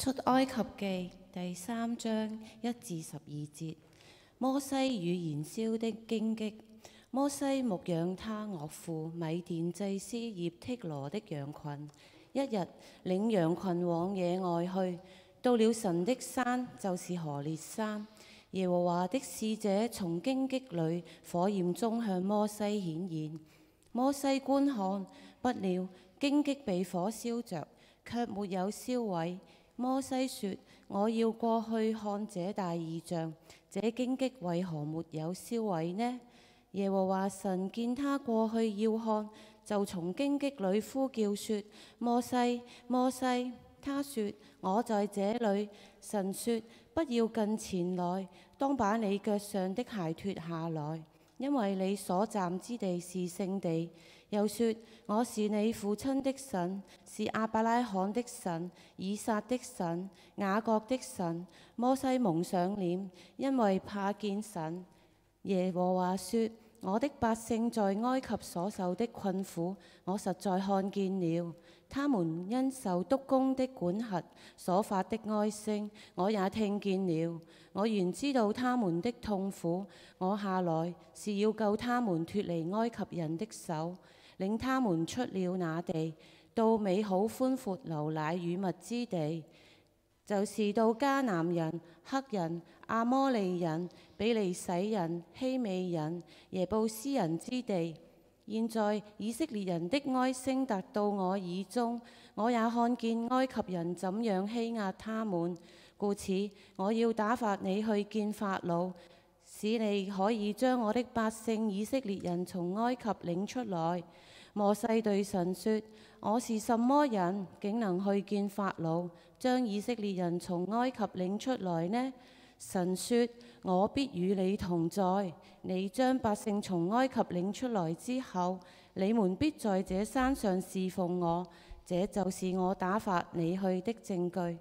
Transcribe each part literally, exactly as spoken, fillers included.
出埃及記第三章一至十二節，摩西與燃燒的荊棘。摩西牧養他岳父米甸祭司葉忒羅的羊群。一日，領羊群往野外去，到了神的山，就是何烈山。耶和華的使者從荊棘裏火焰中向摩西顯現。摩西觀看，不料荊棘被火燒着，卻沒有燒毀。摩西說：我要過去看這大異象，這荊棘為何沒有燒毀呢？耶和華神見他過去要看，就從荊棘裏呼叫說：摩西，摩西！他說：我在這裏。神說：不要近前來，當把你腳上的鞋脱下來，因為你所站之地是聖地。又說：我是你父親的神，是亞伯拉罕的神、以撒的神、雅各的神。摩西蒙上臉，因為怕見神。耶和華說：我的百姓在埃及所受的困苦，我實在看見了。他們因受督工的管轄所發的哀聲，我也聽見了。我原知道他們的痛苦，我下來是要救他們脫離埃及人的手，領他們出了那地，到美好寬闊流奶與蜜之地，就是到迦南人、赫人、阿摩利人、比利洗人、希美人、耶布斯人之地。現在以色列人的哀聲達到我耳中，我也看見埃及人怎樣欺壓他們，故此我要打發你去見法老，使你可以將我的百姓以色列人從埃及領出來。摩西對神說：我是什麼人，竟能去見法老，將以色列人從埃及領出來呢？神說：我必與你同在。你將百姓從埃及領出來之後，你們必在這山上侍奉我，這就是我打發你去的證據。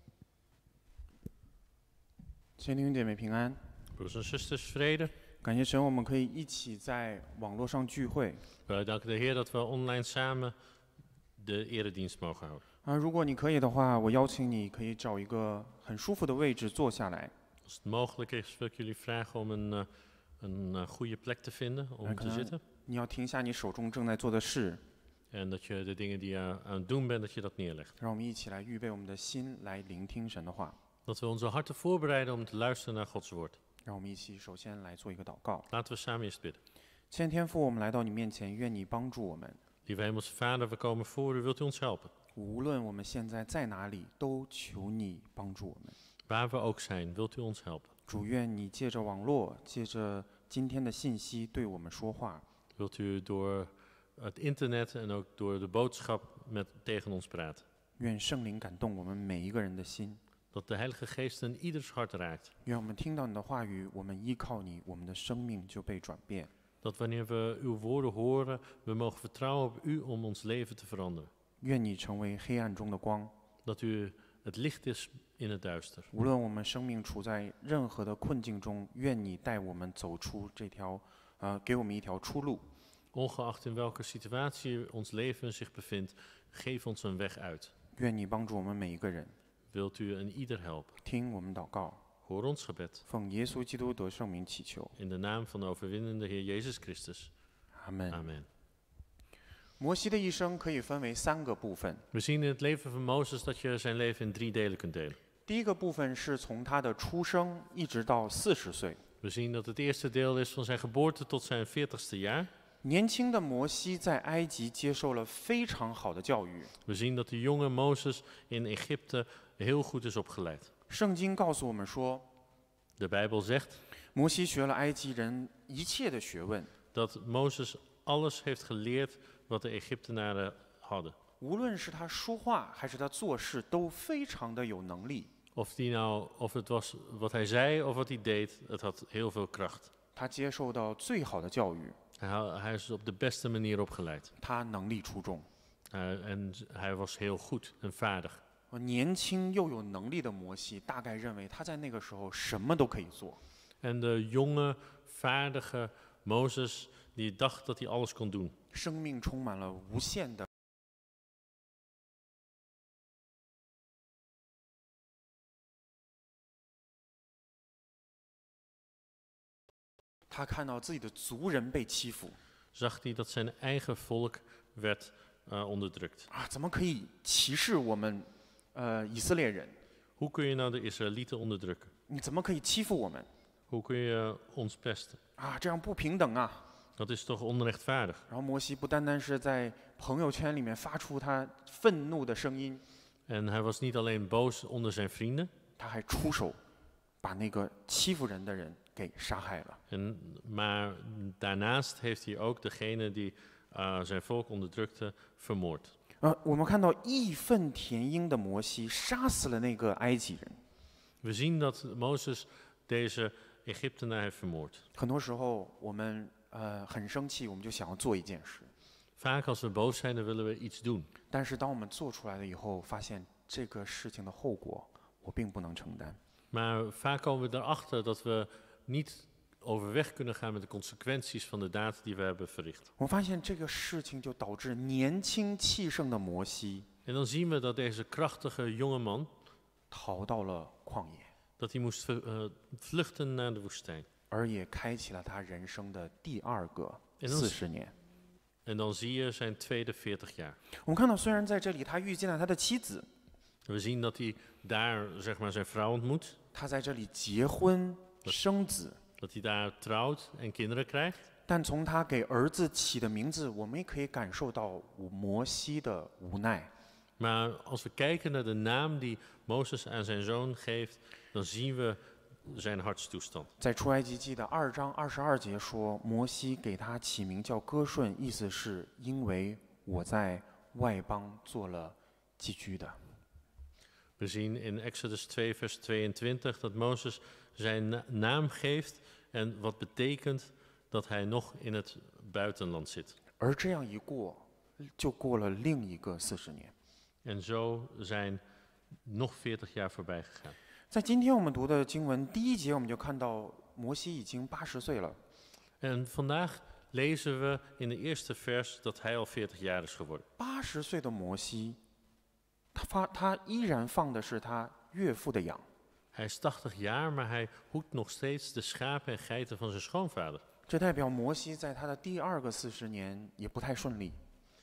亲爱的弟兄姐妹平安， Broeders en zusters, vrede. 感谢神，我们可以一起在网络上聚会。 Wij danken de Heer dat we online samen de eredienst mogen houden. 啊，如果你可以的话，我邀请你可以找一个很舒服的位置坐下来。 Als het mogelijk is, wil ik jullie vragen om een, uh, een uh, goede plek te vinden om te zitten. 你要停下你手中正在做的事， En dat je de dingen die je aan het doen bent, dat je dat neerlegt. 让我们一起来预备我们的心来聆听神的话。 Dat we onze harten voorbereiden om te luisteren naar Gods woord. 让我们一起首先来做一个祷告。 Laten we samen eerst bidden. 亲爱的天父，我们来到你面前，愿你帮助我们。 Lieve Hemelse Vader, we komen voor u. Wilt u ons helpen? 无论我们现在在哪里，都求你帮助我们。 Waar we ook zijn, wilt u ons helpen? 主，愿你借着网络，借着今天的信息对我们说话。 Wilt u door het internet en ook door de boodschap met, tegen ons praten? 愿圣灵感动我们每一个人的心。 Dat de Heilige Geest in ieders hart raakt. 愿我们听到你的话语，我们依靠你，我们的生命就被转变。 Dat wanneer we uw woorden horen, we mogen vertrouwen op u om ons leven te veranderen. 愿你成为黑暗中的光。 Dat u het licht is in het duister. 无论我们生命处在任何的困境中，愿你带我们走出这条，呃，给我们一条出路。 Ongeacht in welke situatie ons leven zich bevindt, geef ons een weg uit. 愿你帮助我们每一个人。 Wilt u een ieder helpen? 听我们祷告， Hoor ons gebed. 奉耶稣基督得圣名祈求， In de naam van de overwinnende Heer Jezus Christus. 阿门。 Amen. 摩西的一生可以分为三个部分。 We zien in het leven van Mozes dat je zijn leven in drie delen kunt delen. 第一个部分是从他的出生一直到四十岁。 We zien dat het eerste deel is van zijn geboorte tot zijn veertigste jaar. 年轻的摩西在埃及接受了非常好的教育。 We zien dat de jonge Mozes in Egypte heel goed is opgeleid. 圣经告诉我们说， De Bijbel zegt 摩西学了埃及人一切的学问， dat Mozes alles heeft geleerd wat de Egyptenaren hadden. 无论是他说话还是他做事，都非常的有能力。 Of, die nou, of het was wat hij zei of wat hij deed, het had heel veel kracht. 他接受到最好的教育， Hij, ha- hij is op de beste manier opgeleid. 他能力出众。 Uh, en hij was heel goed en vaardig. 年轻又有能力的摩西，大概认为他在那个时候什么都可以做。 En de jonge, vaardige Mozes, die dacht dat hij alles kon doen. 生命充满了无限的他看到自己的族人被欺负 zag hij dat zijn eigen volk werd uh, onderdrukt. 啊，怎么可以歧视我们呃以色列人？ Hoe kun je nou de Israëlieten onderdrukken? 你怎么可以欺负我们 Hoe kun je ons pesten? 啊？这样不平等啊！ Dat is toch onrechtvaardig? 然后摩西不单单是在朋友圈里面发出他愤怒的声音， En hij was niet alleen boos onder zijn vrienden, 他还出手把那个欺负人的人给杀害了。 en, maar daarnaast heeft hij ook degene die uh, zijn volk onderdrukte vermoord. 呃，我们看到义愤填膺的摩西杀死了那个埃及人。 We zien dat Mozes deze Egyptenaar heeft vermoord. 很多时候我们呃很生气，我们就想要做一件事， Vaak als we boos zijn, dan willen we iets doen. 但是当我们做出来了以后，发现这个事情的后果我并不能承担。 Maar vaak komen we erachter dat we niet overweg kunnen gaan met de consequenties van de daad die we hebben verricht. 我发现这个事情就导致年轻气盛的摩西 En dan zien we dat deze krachtige jonge man, 逃到了旷野， dat hij moest ver- uh, vluchten naar de woestijn. 而也开启了他人生的第二个 En dan, 四 z- 十年。 en dan zie je zijn tweede veertig jaar. 我们看到，虽然在这里他遇见了他的妻子， We zien dat hij daar zeg maar, zijn vrouw ontmoet, 他在这里结婚生子， dat hij daar trouwt en kinderen krijgt. 但从他给儿子起的名字，我们也可以感受到摩西的无奈。 Maar als we kijken naar de naam die Mozes aan zijn zoon geeft, dan zien we zijn hartstoestand. 在出埃及记的二章二十二节说，摩西给他起名叫歌顺，意思是因为我在外邦做了寄居的。 We zien in Exodus twee, vers tweeëntwintig dat Mozes zijn na- naam geeft en wat betekent dat hij nog in het buitenland zit. 而这样一过，就过了另一个四十年。 En zo zijn nog veertig jaar voorbij gegaan. 在今天我们读的经文第一节，我们就看到摩西已经八十岁了。 En vandaag lezen we in de eerste vers dat hij al veertig jaar is geworden. 八十岁的摩西，他发他依然放的是他岳父的羊。 Hij is tachtig jaar, maar hij hoedt nog steeds de schapen en geiten van zijn schoonvader. 这代表摩西在他的第二个四十年也不太顺利。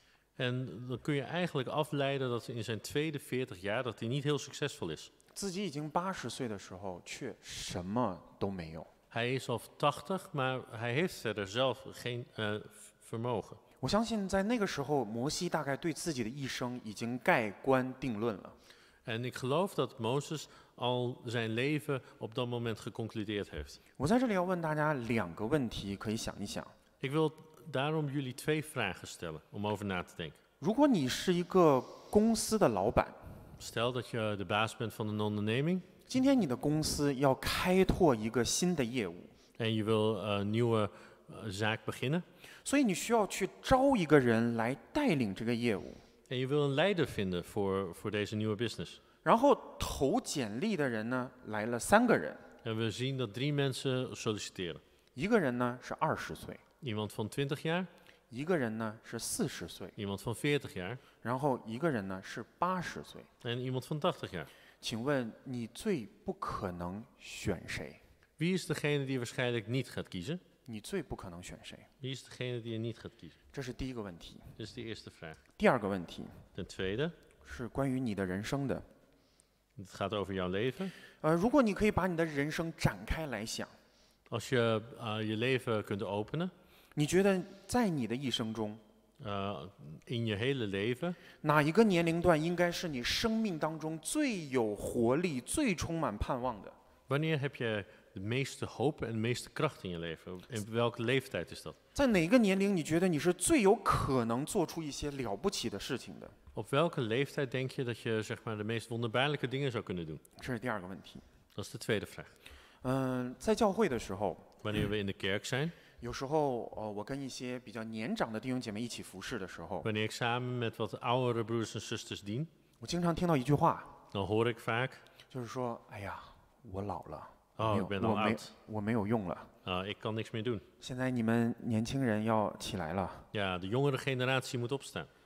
En dan kun je eigenlijk afleiden dat in zijn tweede veertig jaar dat hij niet heel succesvol is. 自己已经八十岁的时候，却什么都没有。 Hij is al tachtig, maar hij heeft verder zelf geen uh, vermogen. 我相信在那个时候，摩西大概对自己的一生已经盖棺定论了。 En ik geloof dat Mozes al zijn leven op dat moment geconcludeerd heeft. 我在这里要问大家两个问题，可以想一想。 Ik wil daarom jullie twee vragen stellen om over na te denken. 如果你是一个公司的老板， Stel dat je de baas bent van een onderneming 今天你的公司要开拓一个新的业务， en je wil uh, een nieuwe uh, zaak beginnen. 所以你需要去招一个人来带领这个业务。 En je wil een leider vinden voor, voor deze nieuwe business. 然后投简历的人呢来了三个人， En we zien dat drie mensen solliciteren. 一个人呢是二十岁， Iemand van twintig jaar, 一个人呢是四十岁， iemand van veertig jaar 然后一个人呢是八十岁。 en iemand van tachtig jaar. 请问你最不可能选谁？ Wie is degene die waarschijnlijk niet gaat kiezen? 你最不可能选谁？ Wie is degene die je niet gaat kiezen? 这是第一个问题。 Dat is de eerste vraag. 第二个问题 Ten tweede, 是关于你的人生的。 het gaat over jouw leven. 呃，如果你可以把你的人生展开来想， Als je uh, je leven kunt openen, 你觉得在你的一生中， uh, in je hele leven, 哪一个年龄段应该是你生命当中最有活力、最充满盼望的？ wanneer heb je de meeste hoop en de meeste kracht in je leven? In welke leeftijd is dat? 在哪个年龄你觉得你是最有可能做出一些了不起的事情的？ Op welke leeftijd denk je dat je zeg maar, de meest wonderbaarlijke dingen zou kunnen doen? 这是第二个问题。 Dat is de tweede vraag. 嗯、在教会的时候， Wanneer we in de kerk zijn, 有时候呃，我跟一些比较年长的弟兄姐妹一起服侍的时候， wanneer ik samen met wat oudere broers en zusters dien, 我经常听到一句话， dan hoor ik vaak, 就是说：“哎呀，我老了， oh, 没 ik 有 ben 我 al 没 oud. 我没有用了。 Uh, ik kan niks meer doen. 现在你们年轻人要起来了， Ja, de jongere generatie moet opstaan.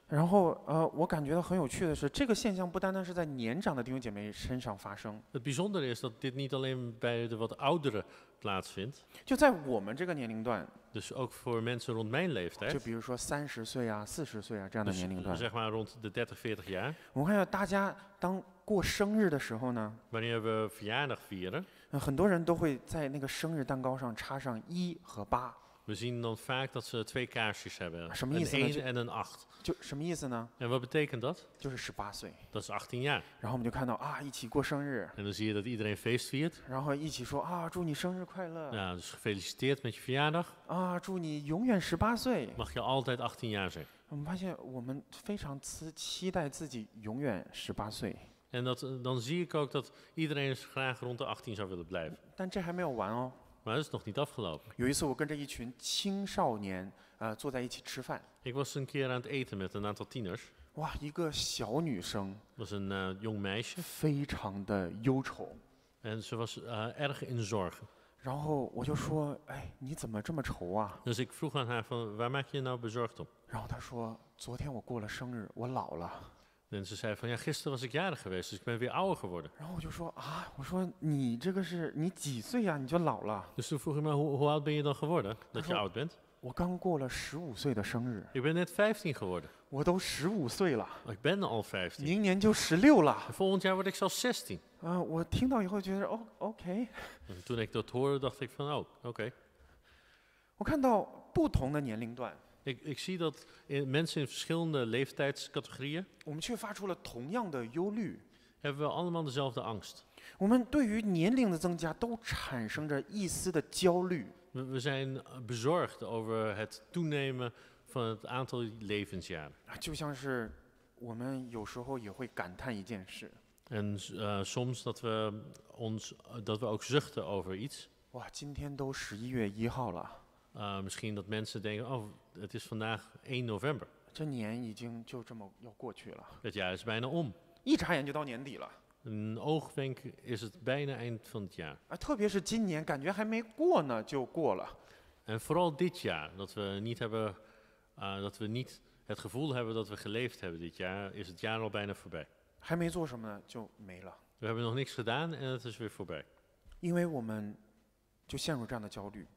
然后呃，我感觉到很有趣的是，这个现象不单单是在年长的弟兄姐妹身上发生， Het bijzondere is dat dit niet alleen bij de wat ouderen plaatsvindt, 就在我们这个年龄段， dus ook voor mensen rond mijn 就 leeftijd, 比如说三十岁啊、四十岁啊这样的 dus 年龄段， zeg maar rond de dertig, veertig jaar, 我们看到大家当过生日的时候呢， wanneer we verjaardag vieren, 呃很多人都会在那个生日蛋糕上插上一和八， we zien dan vaak dat ze twee kaarsjes hebben, 什么 een 意思呢？ één en een acht. 就什么意思呢？ En wat betekent dat? 就是十八岁， Dat is achttien jaar. 然后我们就看到啊，一起过生日， En dan zie je dat iedereen feest viert. 然后一起说啊，祝你生日快乐， Ja, dus gefeliciteerd met je verjaardag. 啊，祝你永远十八岁。 Mag je altijd achttien jaar zijn. 我们发现我们非常期期待自己永远十八岁， En dat, eh, dan zie ik ook dat iedereen graag rond de achttien zou willen blijven. 但这还没有完哦。 Maar dat is nog niet afgelopen. 有一次我跟着一群青少年呃坐在一起吃饭， Ik was een keer aan het eten met een aantal tieners. 哇，一个小女生 Dat was een eh, jong meisje. 非常的忧愁， En ze was eh, erg in zorgen. 然后我就说，哎，你怎么这么愁啊？ Dus ik vroeg aan haar van, waar maak je je nou bezorgd om? 然后她说，昨天我过了生日，我老了。 En ze zei van, ja, gisteren was ik jarig geweest, dus ik ben weer ouder geworden. 然后我就说啊，我说你这个是你几岁呀、你就老了？ Dus toen vroeg ik me, hoe, hoe oud ben je dan geworden? Dat je Zo. oud bent? 我刚过了十五岁的生日， Ik ben net vijftien geworden. 我都十五岁了， Ik ben al vijftien. 明年就十六了。 En volgend jaar word ik zelfs zestien. 啊，我听到以后觉得哦，OK。 En toen ik dat hoorde, dacht ik van, oh, oké. 我看到不同的年龄段， Ik, ik zie dat in, mensen in verschillende leeftijdscategorieën 我们却发出了同样的忧虑。 hebben we allemaal dezelfde angst. 我们对于年龄的增加都产生着一丝的焦虑。 We, we zijn bezorgd over het toenemen van het aantal levensjaren. 啊，就像是我们有时候也会感叹一件事： En uh, soms dat we, ons, dat we ook zuchten over iets. 哇，今天都十一月一号了， Uh, misschien dat mensen denken, oh, het is vandaag één november. 这年已经就这么要过去了， Het jaar is bijna om. 一眨眼就到年底了。 Een oogwenk is het bijna eind van het jaar. 啊，特别是今年，感觉还没过呢就过了。 En vooral dit jaar, dat we niet hebben, uh, dat we niet het gevoel hebben dat we geleefd hebben dit jaar, is het jaar al bijna voorbij. 还没做什么呢就没了， We hebben nog niks gedaan en het is weer voorbij. 因为我们就陷入这样的焦虑，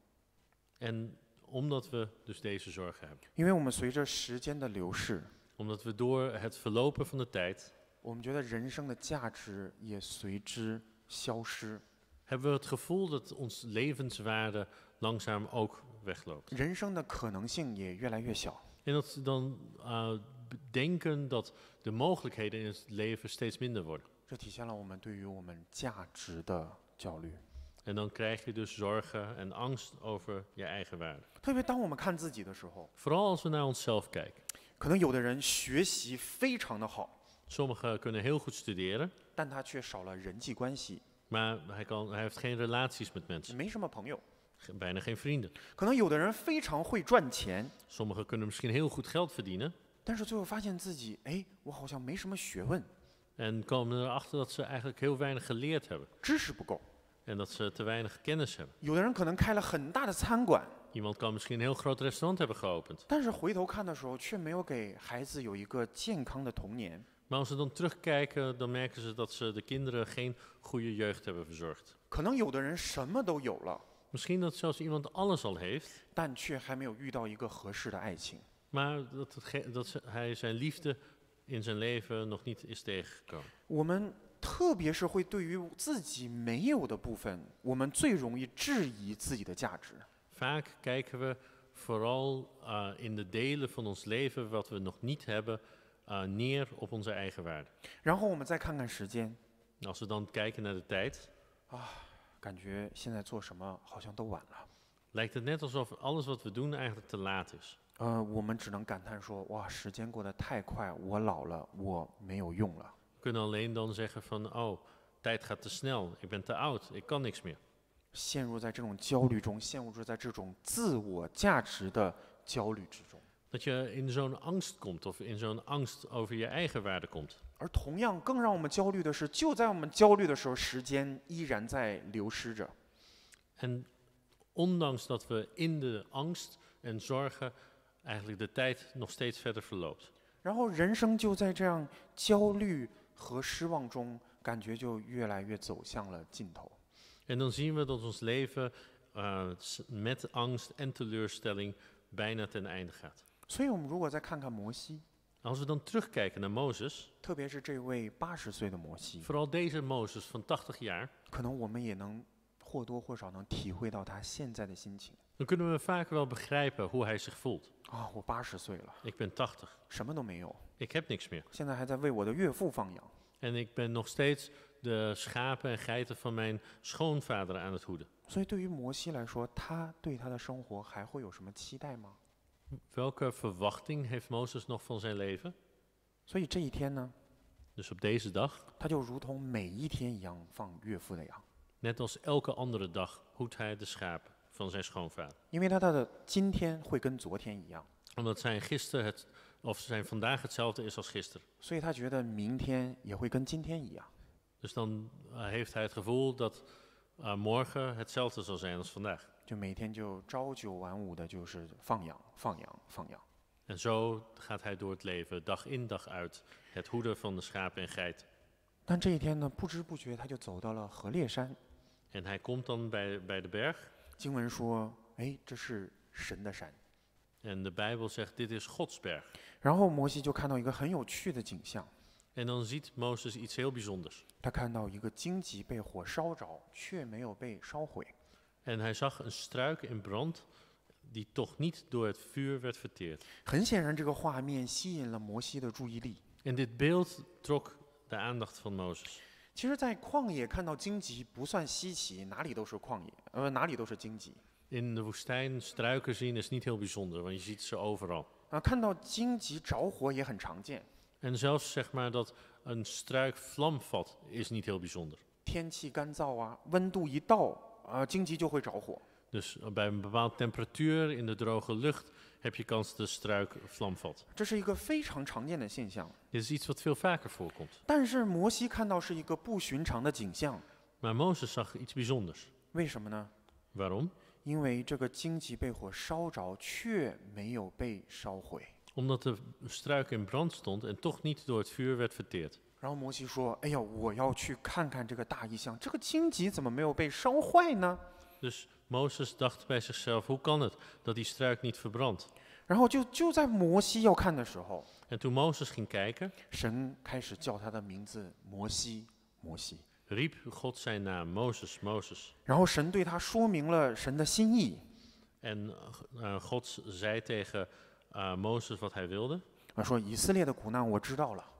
En omdat we dus deze zorgen hebben. 因为我们随着时间的流逝， Omdat we door het verlopen van de tijd, 我们觉得人生的价值也随之消失， hebben we het gevoel dat ons levenswaarde langzaam ook wegloopt. 人生的可能性也越来越小。 En dat ze dan uh, denken dat de mogelijkheden in het leven steeds minder worden. 这体现了我们对于我们价值的焦虑。 En dan krijg je dus zorgen en angst over je eigen waarde. 特别当我们看自己的时候， Vooral als we naar onszelf kijken. 可能有的人学习非常的好， Sommigen kunnen heel goed studeren, 但他却少了人际关系， maar hij, kan, hij heeft geen relaties met mensen. 没什么朋友。 Ge- Bijna geen vrienden. 可能有的人非常会赚钱， Sommigen kunnen misschien heel goed geld verdienen. 但是最后发现自己，哎，我好像没什么学问， En komen erachter dat ze eigenlijk heel weinig geleerd hebben. 知识不够。 En dat ze te weinig kennis hebben. 有的人可能开了很大的餐馆， Iemand kan misschien een heel groot restaurant hebben geopend. 但是回头看的时候，却没有给孩子有一个健康的童年。 Maar als ze dan terugkijken, dan merken ze dat ze de kinderen geen goede jeugd hebben verzorgd. 可能有的人什么都有了， Misschien dat zelfs iemand alles al heeft, 但却还没有遇到一个合适的爱情。 maar dat, het ge- dat ze- hij zijn liefde in zijn leven nog niet is tegengekomen. 我们特别是会对于自己没有的部分，我们最容易质疑自己的价值。 Vaak kijken we vooral uh, in de delen van ons leven wat we nog niet hebben, uh, neer op onze eigen waarde. 然后我们再看看时间， Als we dan kijken naar de tijd, 感觉现在做什么好像都晚了。 lijkt het net alsof alles wat we doen eigenlijk te laat is. 呃，我们只能感叹说，哇，时间过得太快，我老了，我没有用了。 We kunnen alleen dan zeggen van, oh, tijd gaat te snel, ik ben te oud, ik kan niks meer. 陷入在这种焦虑中，陷入在这种自我价值的焦虑之中。 Dat je in zo'n angst komt of in zo'n angst over je eigen waarde komt. 而同样更让我们焦虑的是，就在我们焦虑的时候，时间依然在流失着。 En ondanks dat we in de angst en zorgen eigenlijk de tijd nog steeds verder verloopt. 然后人生就在这样焦虑和失望中，感觉就越来越走向了尽头。 En dan zien we dat ons leven uh, met angst en teleurstelling bijna ten einde gaat. 所以我们如果再看看摩西， Als we dan terugkijken naar Mozes, 特别是这位八十岁的摩西， vooral deze Mozes van tachtig jaar, 可能我们也能或多或少能体会到他现在的心情。 dan kunnen we vaak wel begrijpen hoe hij zich voelt. 啊，我八十岁了， Ik ben tachtig, 什么都没有， ik heb niks meer. 现在还在为我的岳父放羊。 En ik ben nog steeds de schapen en geiten van mijn schoonvader aan het hoeden. 所以对于摩西来说，他对他的生活还会有什么期待吗？ Welke verwachting heeft Mozes nog van zijn leven? 所以这一天呢， Dus op deze dag, 他就如同每一天一样放岳父的羊， net als elke andere dag, hoedt hij de schapen van zijn schoonvader. 因为他的今天会跟昨天一样， Omdat zijn gisteren het, of zijn vandaag hetzelfde is als gisteren. 所以他觉得明天也会跟今天一样。 Dus dan uh, heeft hij het gevoel dat uh, morgen hetzelfde zal zijn als vandaag. 就每天就朝九晚五的，就是放羊、放羊、放羊。 En zo gaat hij door het leven, dag in dag uit, het hoeden van de schapen en geiten. 但这一天呢，不知不觉他就走到了河烈山。 En hij komt dan bij, bij de berg 经文说，哎，这是神的山。 en de Bijbel zegt dit is Gods berg. 然后摩西就看到一个很有趣的景象， En dan ziet Mozes iets heel bijzonders. 他看到一个荆棘被火烧着，却没有被烧毁。 En hij zag een struik in brand die toch niet door het vuur werd verteerd. 很显然，这个画面吸引了摩西的注意力。 En dit beeld trok de aandacht van Mozes. 其实，在旷野看到荆棘不算稀奇，哪里都是旷野，呃，哪里都是荆棘。 In de woestijn struiken zien is niet heel bijzonder, want je ziet ze overal. 啊，看到荆棘着火也很常见。 En zelfs zeg maar dat een struik vlam vat, is niet heel bijzonder. 天气干燥啊，温度一到，啊，荆棘就会着火。 Dus bij een bepaalde temperatuur in de droge lucht heb je kans dat de struik vlam vat. 这是一个非常常见的现象。 Dit is iets wat veel vaker voorkomt. 但是摩西看到是一个不寻常的景象， Maar Mozes zag iets bijzonders. 为什么呢？ Waarom? 因为这个荆棘被火烧着，却没有被烧毁。 Omdat de struik in brand stond en toch niet door het vuur werd verteerd. 然后摩西说：“哎呀，我要去看看这个大异象，这个荆棘怎么没有被烧坏呢？” Dus Mozes dacht bij zichzelf, hoe kan het dat die struik niet verbrandt? 然后就就在摩西要看的时候， En toen Mozes ging kijken, 神开始叫他的名字摩西，摩西。 riep God zijn naam, Mozes, Mozes. 然后神对他说明了神的心意， En uh, God zei tegen uh, Mozes wat hij wilde. 啊，说以色列的苦难我知道了，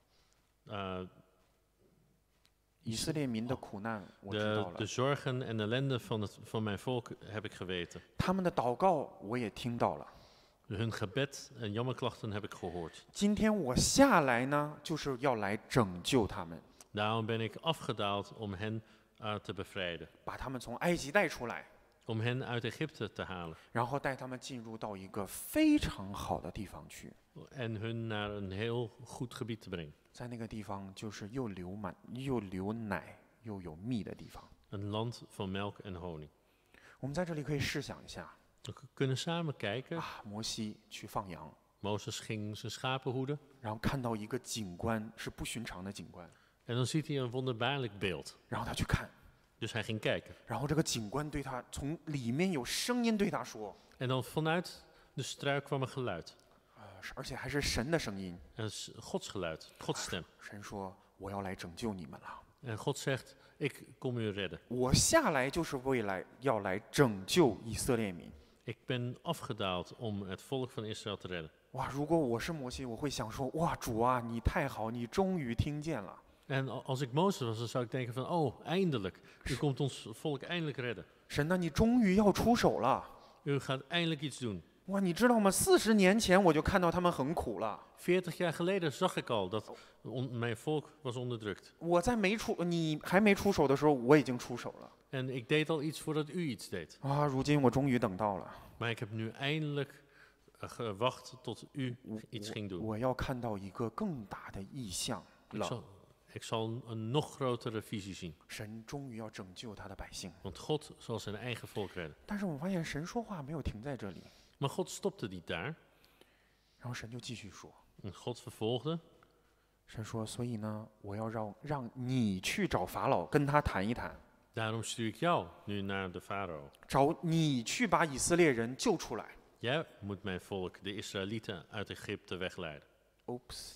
Uh, 以色列民的苦难我知道 de, 了， de zorgen en ellende van, het, van mijn volk heb ik geweten. 他们的祷告我也听到了。 Hun gebed en jammerklachten heb ik gehoord. 今天我下来呢，就是要来拯救他们， Daarom ben ik afgedaald om hen uh, te bevrijden. 把他们从埃及带出来， Om hen uit Egypte te halen. 然后带他们进入到一个非常好的地方去。 En hun naar een heel goed gebied te brengen. 在那个地方，就是又流满又流奶又有蜜的地方。 Een land van melk en honing. 我们在这里可以试想一下 We kunnen samen kijken. 啊，摩西去放羊， Mozes ging zijn schapen hoeden. 然后看到一个景观是不寻常的景观， En dan ziet hij een wonderbaarlijk beeld. 然后他去看， Dus hij ging kijken. 然后这个景观对他从里面有声音对他说， En dan vanuit de struik kwam een geluid. 啊，而且还是神的声音。 En dat is Gods geluid, Gods stem. 神说：“我要来拯救你们了， En God zegt, ik kom u redden. 我下来就是为来要来拯救以色列民。” Ik ben afgedaald om het volk van Israël te redden. 哇，如果我是摩西，我会想说：哇，主啊，你太好，你终于听见了。 En a- als ik Mozes was, dan zou ik denken van, oh, eindelijk. U komt ons volk eindelijk redden. 神呐，你终于要出手了。 U gaat eindelijk iets doen. 哇，你知道吗？四十年前我就看到他们很苦了。 veertig jaar geleden zag ik al dat on- mijn volk was onderdrukt. 我在没出，你还没出手的时候，我已经出手了。 En ik deed al iets voordat u iets deed. 啊，如今我终于等到了。 Maar ik heb nu eindelijk uh, gewacht tot u 我 iets ging 我 doen. 我要看到一个更大的意象 Ik 了。 zal, ik zal een nog grotere visie zien. 神终于要拯救他的百姓。 Want God zal zijn eigen volk redden. 但是我们发现神说话没有停在这里， Maar God stopte niet daar. 然后神就继续说。 En God vervolgde. 神说，所以呢，我要让让你去找法老，跟他谈一谈， Daarom stuur ik jou nu naar de farao. 找你去把以色列人救出来。 Jij moet mijn volk, de Israëlieten, uit Egypte wegleiden. Oops，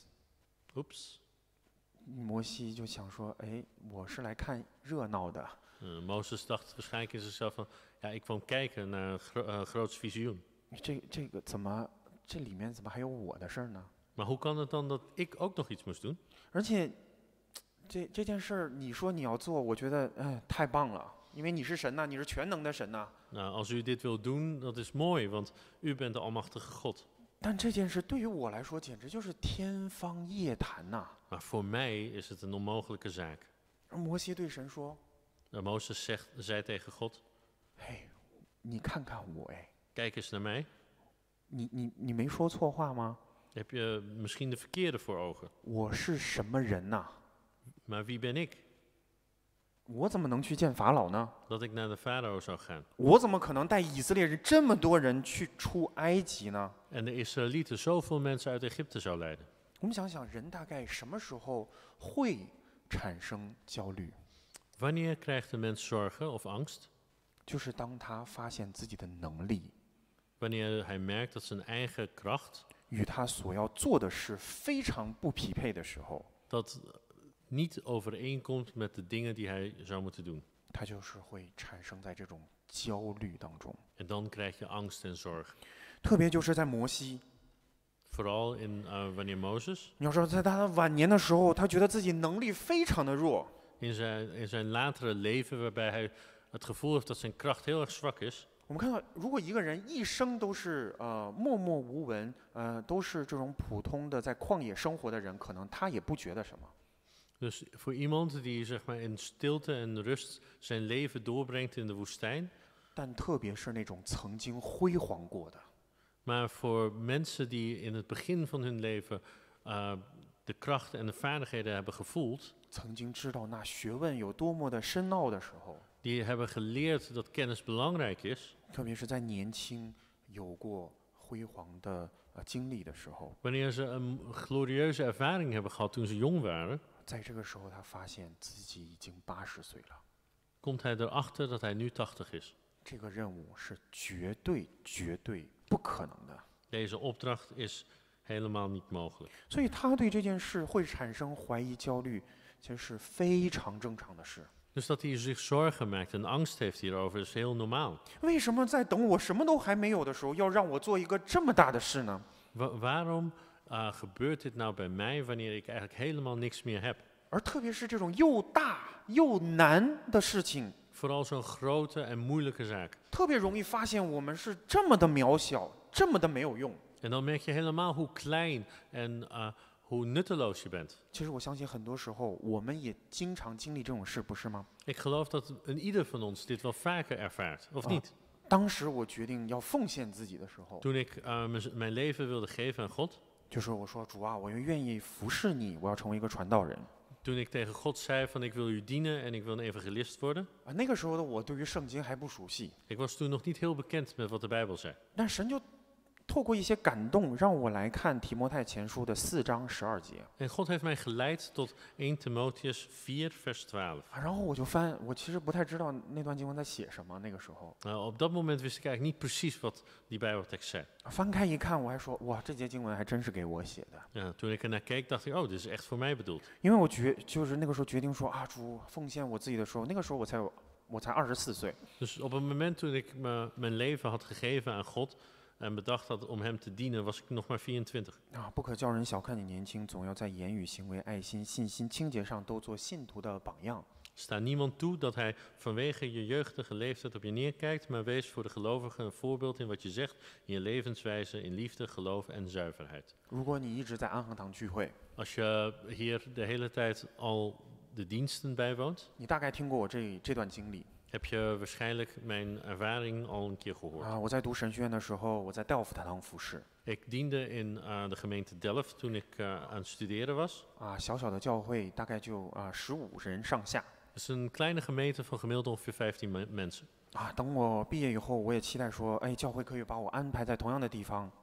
Oeps. 摩西就想说，哎，我是来看热闹的， Uh, Mozes dacht waarschijnlijk in zichzelf van, ja, ik kwam kijken naar een gro uh, groots visioen. 这这个怎么这里面怎么还有我的事儿呢？ Maar hoe kan het dan dat ik ook nog iets moest doen? 而且这这件事儿，你说你要做，我觉得哎太棒了，因为你是神呐、你是全能的神呐、 Nou, als u dit wilt doen, dat is mooi, want u bent de almachtige God. 但这件事对于我来说，简直就是天方夜谭呐、 Maar voor mij is het een onmogelijke zaak. 而摩西对神说 Uh, Mozes zegt, zei tegen God, 嘿，你看看我哎， kijk eens naar mij. 你你你没说错话吗？ Heb je misschien de verkeerde voor ogen? 我是什么人呐、 Maar wie ben ik? 我怎么能去见法老呢？ Dat ik naar de farao zou gaan. 我怎么可能带以色列人这么多人去出埃及呢？ En de Israëlieten zoveel mensen uit Egypte zou leiden. 我们想想，人大概什么时候会产生焦虑？ Wanneer krijgt de mens zorgen of angst? 就是当他发现自己的能力 Wanneer hij merkt dat zijn eigen kracht, 与他所要做的事非常不匹配的时候， dat niet overeenkomt met de dingen die hij zou moeten doen. 他就是会产生在这种焦虑当中。 En dan krijg je angst en zorg. 特别就是在摩西， Vooral in, uh, wanneer Mozes 你要说在他晚年的时候，他觉得自己能力非常的弱， in zijn, in zijn latere leven, waarbij hij het gevoel heeft dat zijn kracht heel erg zwak is. 我们看到，如果一个人一生都是呃默默无闻，呃都是这种普通的在旷野生活的人，可能他也不觉得什么。 Dus voor iemand die zeg maar, in stilte en rust zijn leven doorbrengt in de woestijn. 但特别是那种曾经辉煌过的， Maar voor mensen die in het begin van hun leven uh, de krachten en de vaardigheden hebben gevoeld. 曾经知道那学问有多么的深奥的时候， Die hebben geleerd dat kennis belangrijk is. 特别是在年轻有过辉煌的呃经历的时候， Wanneer ze een glorieuze ervaring hebben gehad toen ze jong waren. 在这个时候他发现自己已经八十岁了， Komt hij erachter dat hij nu tachtig is. 这个任务是绝对绝对不可能的。 Deze opdracht is helemaal niet mogelijk. 所以他对这件事会产生怀疑、焦虑，其实是非常正常的事。 Dus dat hij zich zorgen maakt en angst heeft hierover is heel normaal. 为什么在等我什么都还没有的时候，要让我做一个这么大的事呢？ Wa waarom uh, gebeurt dit nou bij mij wanneer ik eigenlijk helemaal niks meer heb? 而特别是这种又大又难的事情， Vooral zo'n grote en moeilijke zaak. 特别容易发现我们是这么的渺小，这么的没有用。 En dan merk je helemaal hoe klein en uh, hoe nutteloos je bent. 其实我相信很多时候我们也经常经历这种事，不是吗？ Ik geloof dat een ieder van ons dit wel vaker ervaart, of Ah. niet? 当时我决定要奉献自己的时候， Toen ik uh, mez- mijn leven wilde geven aan God, 就是我说主啊，我愿意服侍你，我要成为一个传道人。 toen ik tegen God zei van ik wil u dienen en ik wil een evangelist worden. 啊，那个时候的我对于圣经还不熟悉， Ik was toen nog niet heel bekend met wat de Bijbel zei. 但神就透过一些感动，让我来看提摩太前书的四章十二节 En God heeft mij geleid tot eerste Timotheus vier vers twaalf. 啊，然后我就翻，我其实不太知道那段经文在写什么。那个时候 Nou, op dat moment wist ik eigenlijk niet precies wat die Bijbeltekst zei. 翻开一看，我还说哇，这节经文还真是给我写的， Ja, toen ik ernaar keek dacht ik, oh, dit is echt voor mij bedoeld. 因为我决就是那个时候决定说啊，主奉献我自己的时候，那个时候我才有我才二十四岁， Dus op het moment toen ik me, mijn leven had gegeven aan God en bedacht had om hem te dienen, was ik nog maar vierentwintig. 啊，不可叫人小看你年轻，总要在言语、行为、爱心、信心、清洁上都做信徒的榜样。 Sta niemand toe dat hij vanwege je jeugdige leeftijd op je neerkijkt, maar wees voor de gelovigen een voorbeeld in wat je zegt, in je levenswijze, in liefde, geloof en zuiverheid. 如果你一直在安恒堂聚会， Als je hier de hele tijd al de diensten bijwoont, 你大概听过我这这段经历 heb je waarschijnlijk mijn ervaring al een keer gehoord. 啊。我在读神学院的时候，我在戴尔夫塔堂服侍 Ik diende in uh, de gemeente Delft toen ik uh, aan het studeren was. 啊，小小的教会大概就啊十五人上下 Het is een kleine gemeente van gemiddeld ongeveer vijftien me- mensen. 啊。等我毕业以后，我也期待说，哎，教会可以把我安排在同样的地方。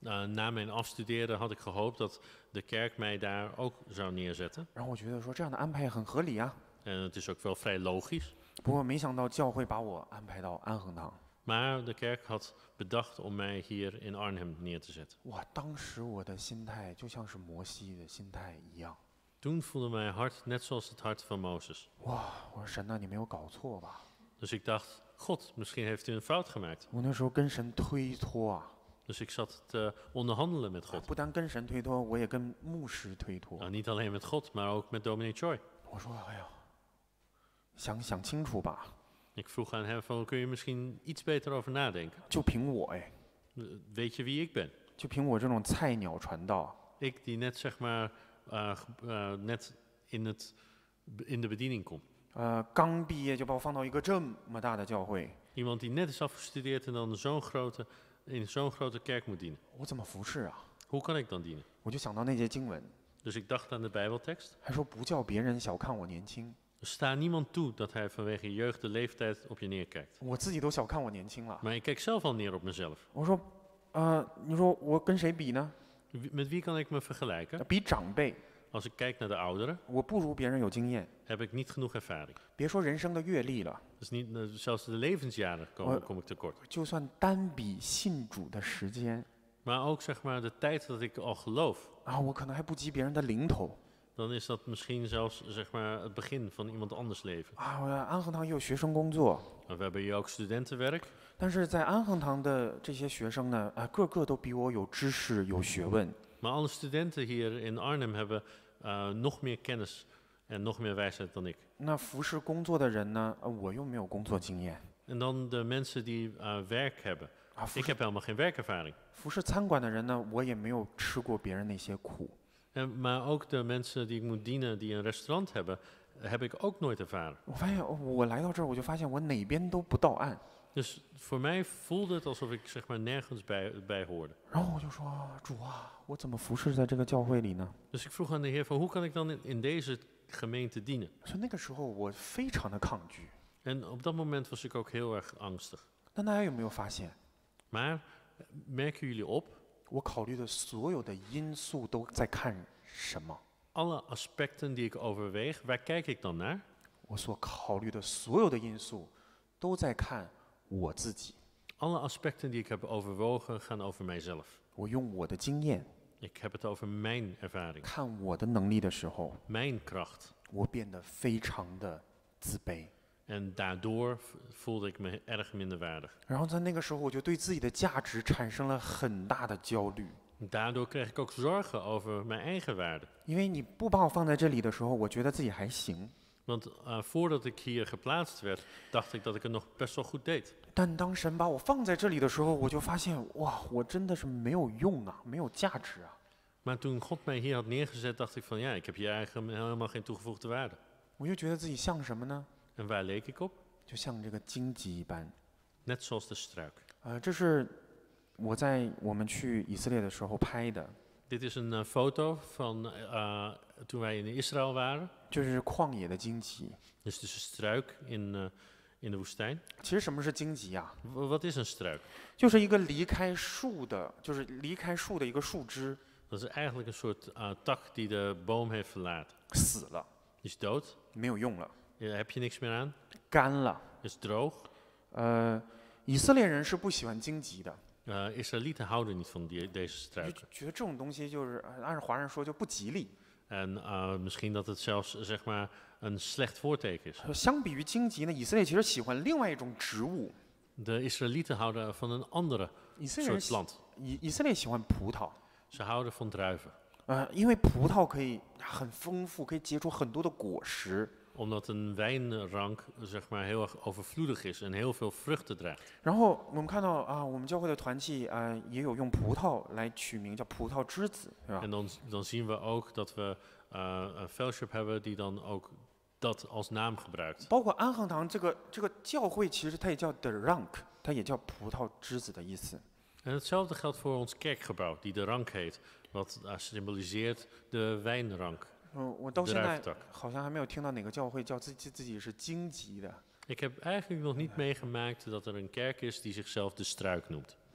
uh, na mijn afstuderen had ik gehoopt dat de kerk mij daar ook zou neerzetten. 然后我觉得说这样的安排很合理啊。 En het is ook wel vrij logisch. 不过没想到教会把我安排到安恒堂。 Maar de kerk had bedacht om mij hier in Arnhem neer te zetten. 哇，当时我的心态就像是摩西的心态一样。 Toen voelde mijn hart net zoals het hart van Mozes. 哇，我说神呐，你没有搞错吧？ Dus ik dacht, God, misschien heeft u een fout gemaakt. 我那时候跟神推脱啊， Dus ik zat te onderhandelen met God. 不单跟神推脱，我也跟牧师推脱。 Nou, niet alleen met God, maar ook met dominee Choi. 我说，哎呀，想想清楚吧， Ik vroeg aan hem van, kun je misschien iets beter over nadenken? 就凭我哎， Uh, Weet je wie ik ben? 就凭我这种菜鸟传道， Ik die net zeg maar uh, ge- uh, net in, het, in de bediening kom. 呃，刚毕业就把我放到一个这么大的教会， Iemand die net is afgestudeerd en dan zo'n grote, in zo'n grote kerk moet dienen. 我怎么服侍啊？ Hoe kan ik dan dienen? 我就想到那节经文， Dus ik dacht aan de Bijbeltekst. 还说不叫别人小看我年轻， Er staat niemand toe dat hij vanwege je jeugd de leeftijd op je neerkijkt. 我自己都小看我年轻了。 Maar ik kijk zelf al neer op mezelf. 我说，呃，你说我跟谁比呢？ Wie- Met wie kan ik me vergelijken? 比长辈， Als ik kijk naar de ouderen, 我不如别人有经验。 heb ik niet genoeg ervaring. 别说人生的阅历了， Dus niet, uh, zelfs de levensjaren kom, Maar- kom ik tekort. 就算单比信主的时间 Maar ook zeg maar de tijd dat ik al geloof, 啊，我可能还不及别人的零头 dan is dat misschien zelfs zeg maar het begin van iemand anders leven. 啊。我安恒堂也有学生工作， Maar we hebben hier ook studentenwerk. 但是在安恒堂的这些学生呢，啊，个个都比我有知识、有学问。 Maar alle studenten hier in Arnhem hebben uh, nog meer kennis en nog meer wijsheid dan ik. 那服侍工作的人呢，呃我又没有工作经验 En dan de mensen die uh, werk hebben. 啊。服 Ik 侍 heb helemaal geen werkervaring. 服侍餐馆的人呢，我也没有吃过别人那些苦。 En, maar ook de mensen die ik moet dienen die een restaurant hebben, heb ik ook nooit ervaren. 我发现哦我来到这儿，我就发现我哪边都不到岸。 Dus voor mij voelde het alsof ik zeg maar nergens bij, bij hoorde. 然后我就说，主啊，我怎么服侍在这个教会里呢？ Dus ik vroeg aan de Heer van hoe kan ik dan in, in deze gemeente dienen? 所以那个时候我非常的抗拒。 En op dat moment was ik ook heel erg angstig. 但大家有没有发现， Maar merken jullie op, 我考虑的所有的因素都在看什么？ alle aspecten die ik overweeg, waar kijk ik dan naar? 我所考虑的所有的因素都在看我自己。 Alle aspecten die ik heb overwogen gaan over mijzelf. 我用我的经验 Ik heb het over mijn ervaring, 看我的能力的时候， mijn kracht. 我变得非常的自卑。 En daardoor v- voelde ik me erg minder waardig. 然后在那个时候，我就对自己的价值产生了很大的焦虑， Daardoor kreeg ik ook zorgen over mijn eigen waarde. 因为你不把我放在这里的时候，我觉得自己还行。 Want uh, voordat ik hier geplaatst werd, dacht ik dat ik het nog best wel goed deed. 但当神把我放在这里的时候，我就发现，哇，我真的是没有用啊，没有价值啊。 Maar toen God mij hier had neergezet, dacht ik van ja, ik heb hier eigenlijk helemaal geen toegevoegde waarde. 我就觉得自己像什么呢？ En waar leek ik op? 就像这个荆棘一般。 Net zoals de struik. 呃，这是我在我们去以色列的时候拍的， Dit is een uh, foto van uh, toen wij in Israël waren. 就是旷野的荆棘。 Dus het is een struik in, uh, in de woestijn. 其实什么是荆棘啊？ W- wat is een struik? 就是一个离开树的，就是离开树的一个树枝 Dat is eigenlijk een soort uh, tak die de boom heeft verlaten. 死了， Die is dood. 没有用了， Daar heb je niks meer aan. 干了。 Is droog. 呃，以色列人是不喜欢荆棘的， Uh, Israëlieten houden niet van die, deze 就 struiken. 觉得这种东西就是呃按照华人说就不吉利。 En uh, misschien dat het zelfs zeg maar een slecht voorteken is. 相比于荆棘呢，以色列其实喜欢另外一种植物。 De Israëlieten houden van een andere 以色列人 soort 喜 plant. 以以色列喜欢葡萄， Ze houden van druiven. 呃，因为葡萄可以很丰富，可以结出很多的果实。 Omdat een wijnrank zeg maar heel erg overvloedig is en heel veel vruchten draagt. 然后我们看到啊，我们教会的团契啊，也有用葡萄来取名，叫葡萄之子，是吧？ En dan, dan zien we ook dat we uh, een fellowship hebben die dan ook dat als naam gebruikt. 包括安恒堂这个这个教会，其实它也叫 The Rank，它也叫葡萄之子的意思。 En hetzelfde geldt voor ons kerkgebouw, die de rank heet. Wat uh, symboliseert de wijnrank. 嗯，我到现在 druiventak. 好像还没有听到哪个教会叫自己自己是荆棘的。 Ik heb eigenlijk nog niet meegemaakt dat er een kerk is die zichzelf de struik noemt.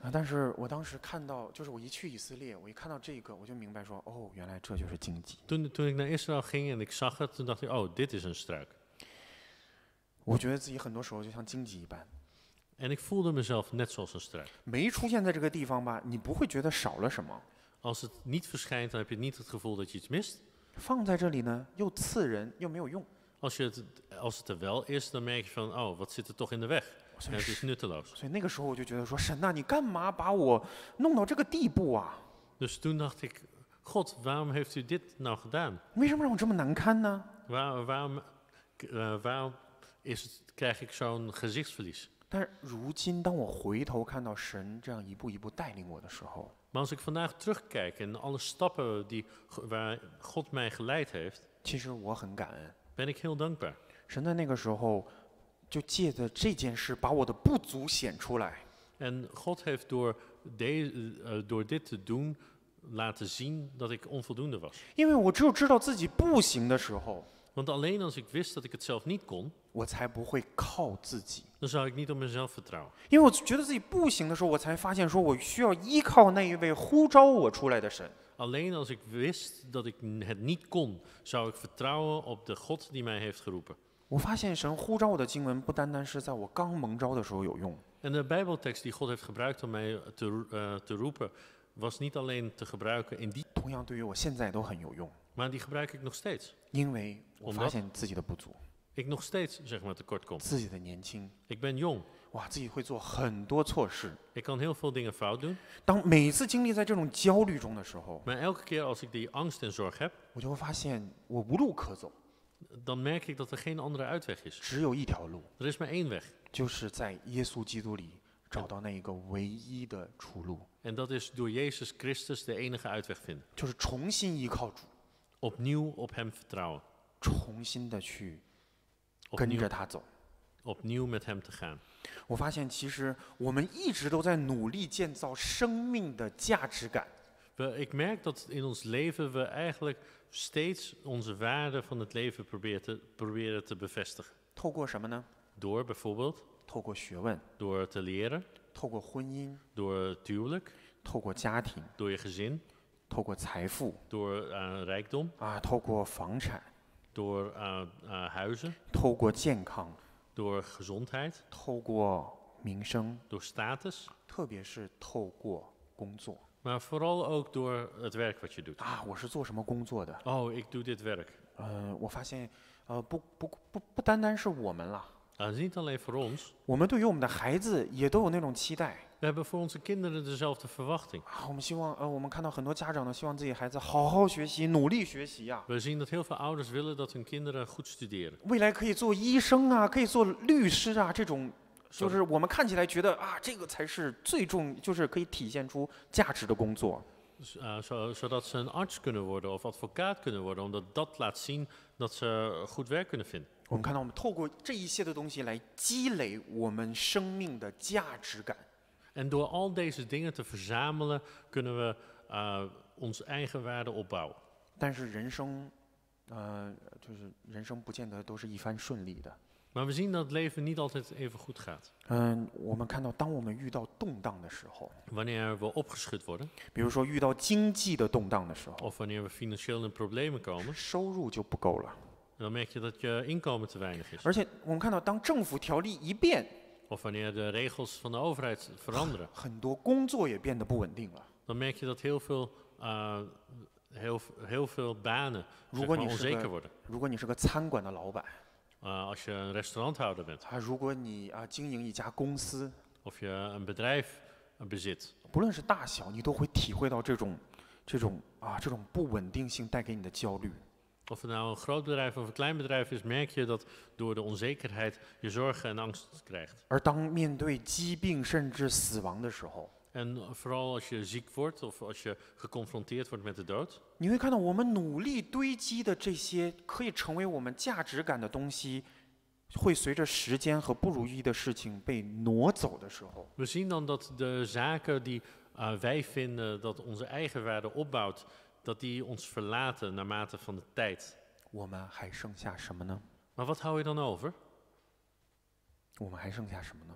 啊，但是我当时看到，就是我一去以色列，我一看到这个，我就明白说，哦，原来这就是荆棘。 Toen, toen ik naar Israël ging en ik zag het, toen dacht ik, oh, dit is een struik. 我觉得自己很多时候就像荆棘一般， En ik voelde mezelf net zoals een struik. 没出现在这个地方吧，你不会觉得少了什么； Als het niet verschijnt, dan heb je niet het gevoel dat je iets mist. 放在这里呢，又刺人，又没有用。 Als, je het, als het er wel is, dan merk je van, oh, wat zit er toch in de weg? 所 En 以 het is 是， nutteloos. 所以那个时候我就觉得说，神呐、你干嘛把我弄到这个地步啊？ Dus toen dacht ik, God, waarom heeft u dit nou gedaan? 为什么让我这么难堪呢？ Waar, waarom uh, waarom is het, krijg ik zo'n gezichtsverlies? 但是如今，当我回头看到神这样一步一步带领我的时候， Maar als ik vandaag terugkijk en alle stappen die, waar God mij geleid heeft, 其实我很感恩。 ben ik heel dankbaar. 神在那个时候就借着这件事，把我的不足显出来。 En God heeft door, de, uh, door dit te doen laten zien dat ik onvoldoende was. 因为我只有知道自己不行的时候， Want alleen als ik wist dat ik het zelf niet kon, 我才不会靠自己。 dan zou ik niet op mezelf vertrouwen. 因为我觉得自己不行的时候，我才发现说我需要依靠那一位呼召我出来的神。 Alleen als ik wist dat ik het niet kon, zou ik vertrouwen op de God die mij heeft geroepen. 我发现神呼召我的经文不单单是在我刚蒙召的时候有用， En de Bijbeltekst die God heeft gebruikt om mij te, uh, te roepen, was niet alleen te gebruiken in die, 同样对于我现在都很有用， maar die gebruik ik nog steeds. 因为我发现自己的不足， Ik nog steeds zeg maar tekort kom. 自己的年轻， Ik ben jong. 哇，自己会做很多错事。 Ik kan heel veel dingen fout doen. 当每次经历在这种焦虑中的时候， Maar elke keer als ik die angst en zorg heb, 我就会发现我无路可走， dan merk ik dat er geen andere uitweg is. 只有一条路， Er is maar één weg. 就是在耶稣基督里找到那一个唯一的出路， En dat is door Jezus Christus de enige uitweg vinden. 就是重新依靠主， Opnieuw op hem vertrouwen. 重新的去跟 Opnieuw, 着他走。 opnieuw met hem te gaan. 我发现其实我们一直都在努力建造生命的价值感， We, ik merk dat in ons leven we eigenlijk steeds onze waarde van het leven proberen te, proberen te bevestigen. 透过什么呢？ Door bijvoorbeeld, 透过学问， door te leren, 透过婚姻， door het huwelijk, 透过家庭， door je gezin, 透过财富 door uh, rijkdom, 啊，透过房产， door uh, uh, huizen, 透过健康， door gezondheid, 透过名声， door status, 特别是透过工作 maar vooral ook door het werk wat je doet. 啊。我是做什么工作的？ Oh, ik doe dit werk. 呃，我发现，呃，不不不不单单是我们啦， Dat is niet alleen voor ons. 我们对于我们的孩子也都有那种期待 We hebben voor onze kinderen dezelfde verwachting. 啊。我们希望，呃，我们看到很多家长呢，希望自己孩子好好学习，努力学习呀、 We zien dat heel veel ouders willen dat hun kinderen goed studeren. 未来可以做医生啊，可以做律师啊，这种就是我们看起来觉得啊，这个才是最重，就是可以体现出价值的工作。 Z- uh, zo, zodat ze een arts kunnen worden of advocaat kunnen worden, omdat dat laat zien dat ze goed werk kunnen vinden. 我们看到，我们透过这一些的东西来积累我们生命的价值感。 En door al deze dingen te verzamelen, kunnen we uh, onze eigen waarde opbouwen. 但是人生，呃，就是人生不见得都是一帆顺利的。 Maar we zien dat het leven niet altijd even goed gaat. 嗯，我们看到，当我们遇到动荡的时候， Wanneer we opgeschud worden, 比如说遇到经济的动荡的时候， of wanneer we financieel in de problemen komen, 收入就不够了。 dan merk je dat je inkomen te weinig is. 而且我们看到，当政府条例一变， Of wanneer de regels van de overheid veranderen, 很多工作也变得不稳定了。 dan merk je dat heel veel, uh, heel, heel veel banen zeg 如果 maar, 你是 onzeker 个 worden. 如果你是个餐馆的老板 Uh, als je een restauranthouder bent, 啊，如果你啊经营一家公司， of je een bedrijf uh, bezit, 不论是大小，你都会体会到这种这种啊这种不稳定性带给你的焦虑。 of het nou een groot bedrijf of een klein bedrijf is, merk je dat door de onzekerheid je zorgen en angst krijgt. 而当面对疾病甚至死亡的时候， En vooral als je ziek wordt of als je geconfronteerd wordt met de dood, 你会看到我们努力堆积的这些可以成为我们价值感的东西，会随着时间和不如意的事情被挪走的时候， we zien dan dat de zaken die uh, wij vinden dat onze eigen waarde opbouwt, dat die ons verlaten naarmate van de tijd. 我们还剩下什么呢？ Maar wat hou je dan over? 我们还剩下什么呢？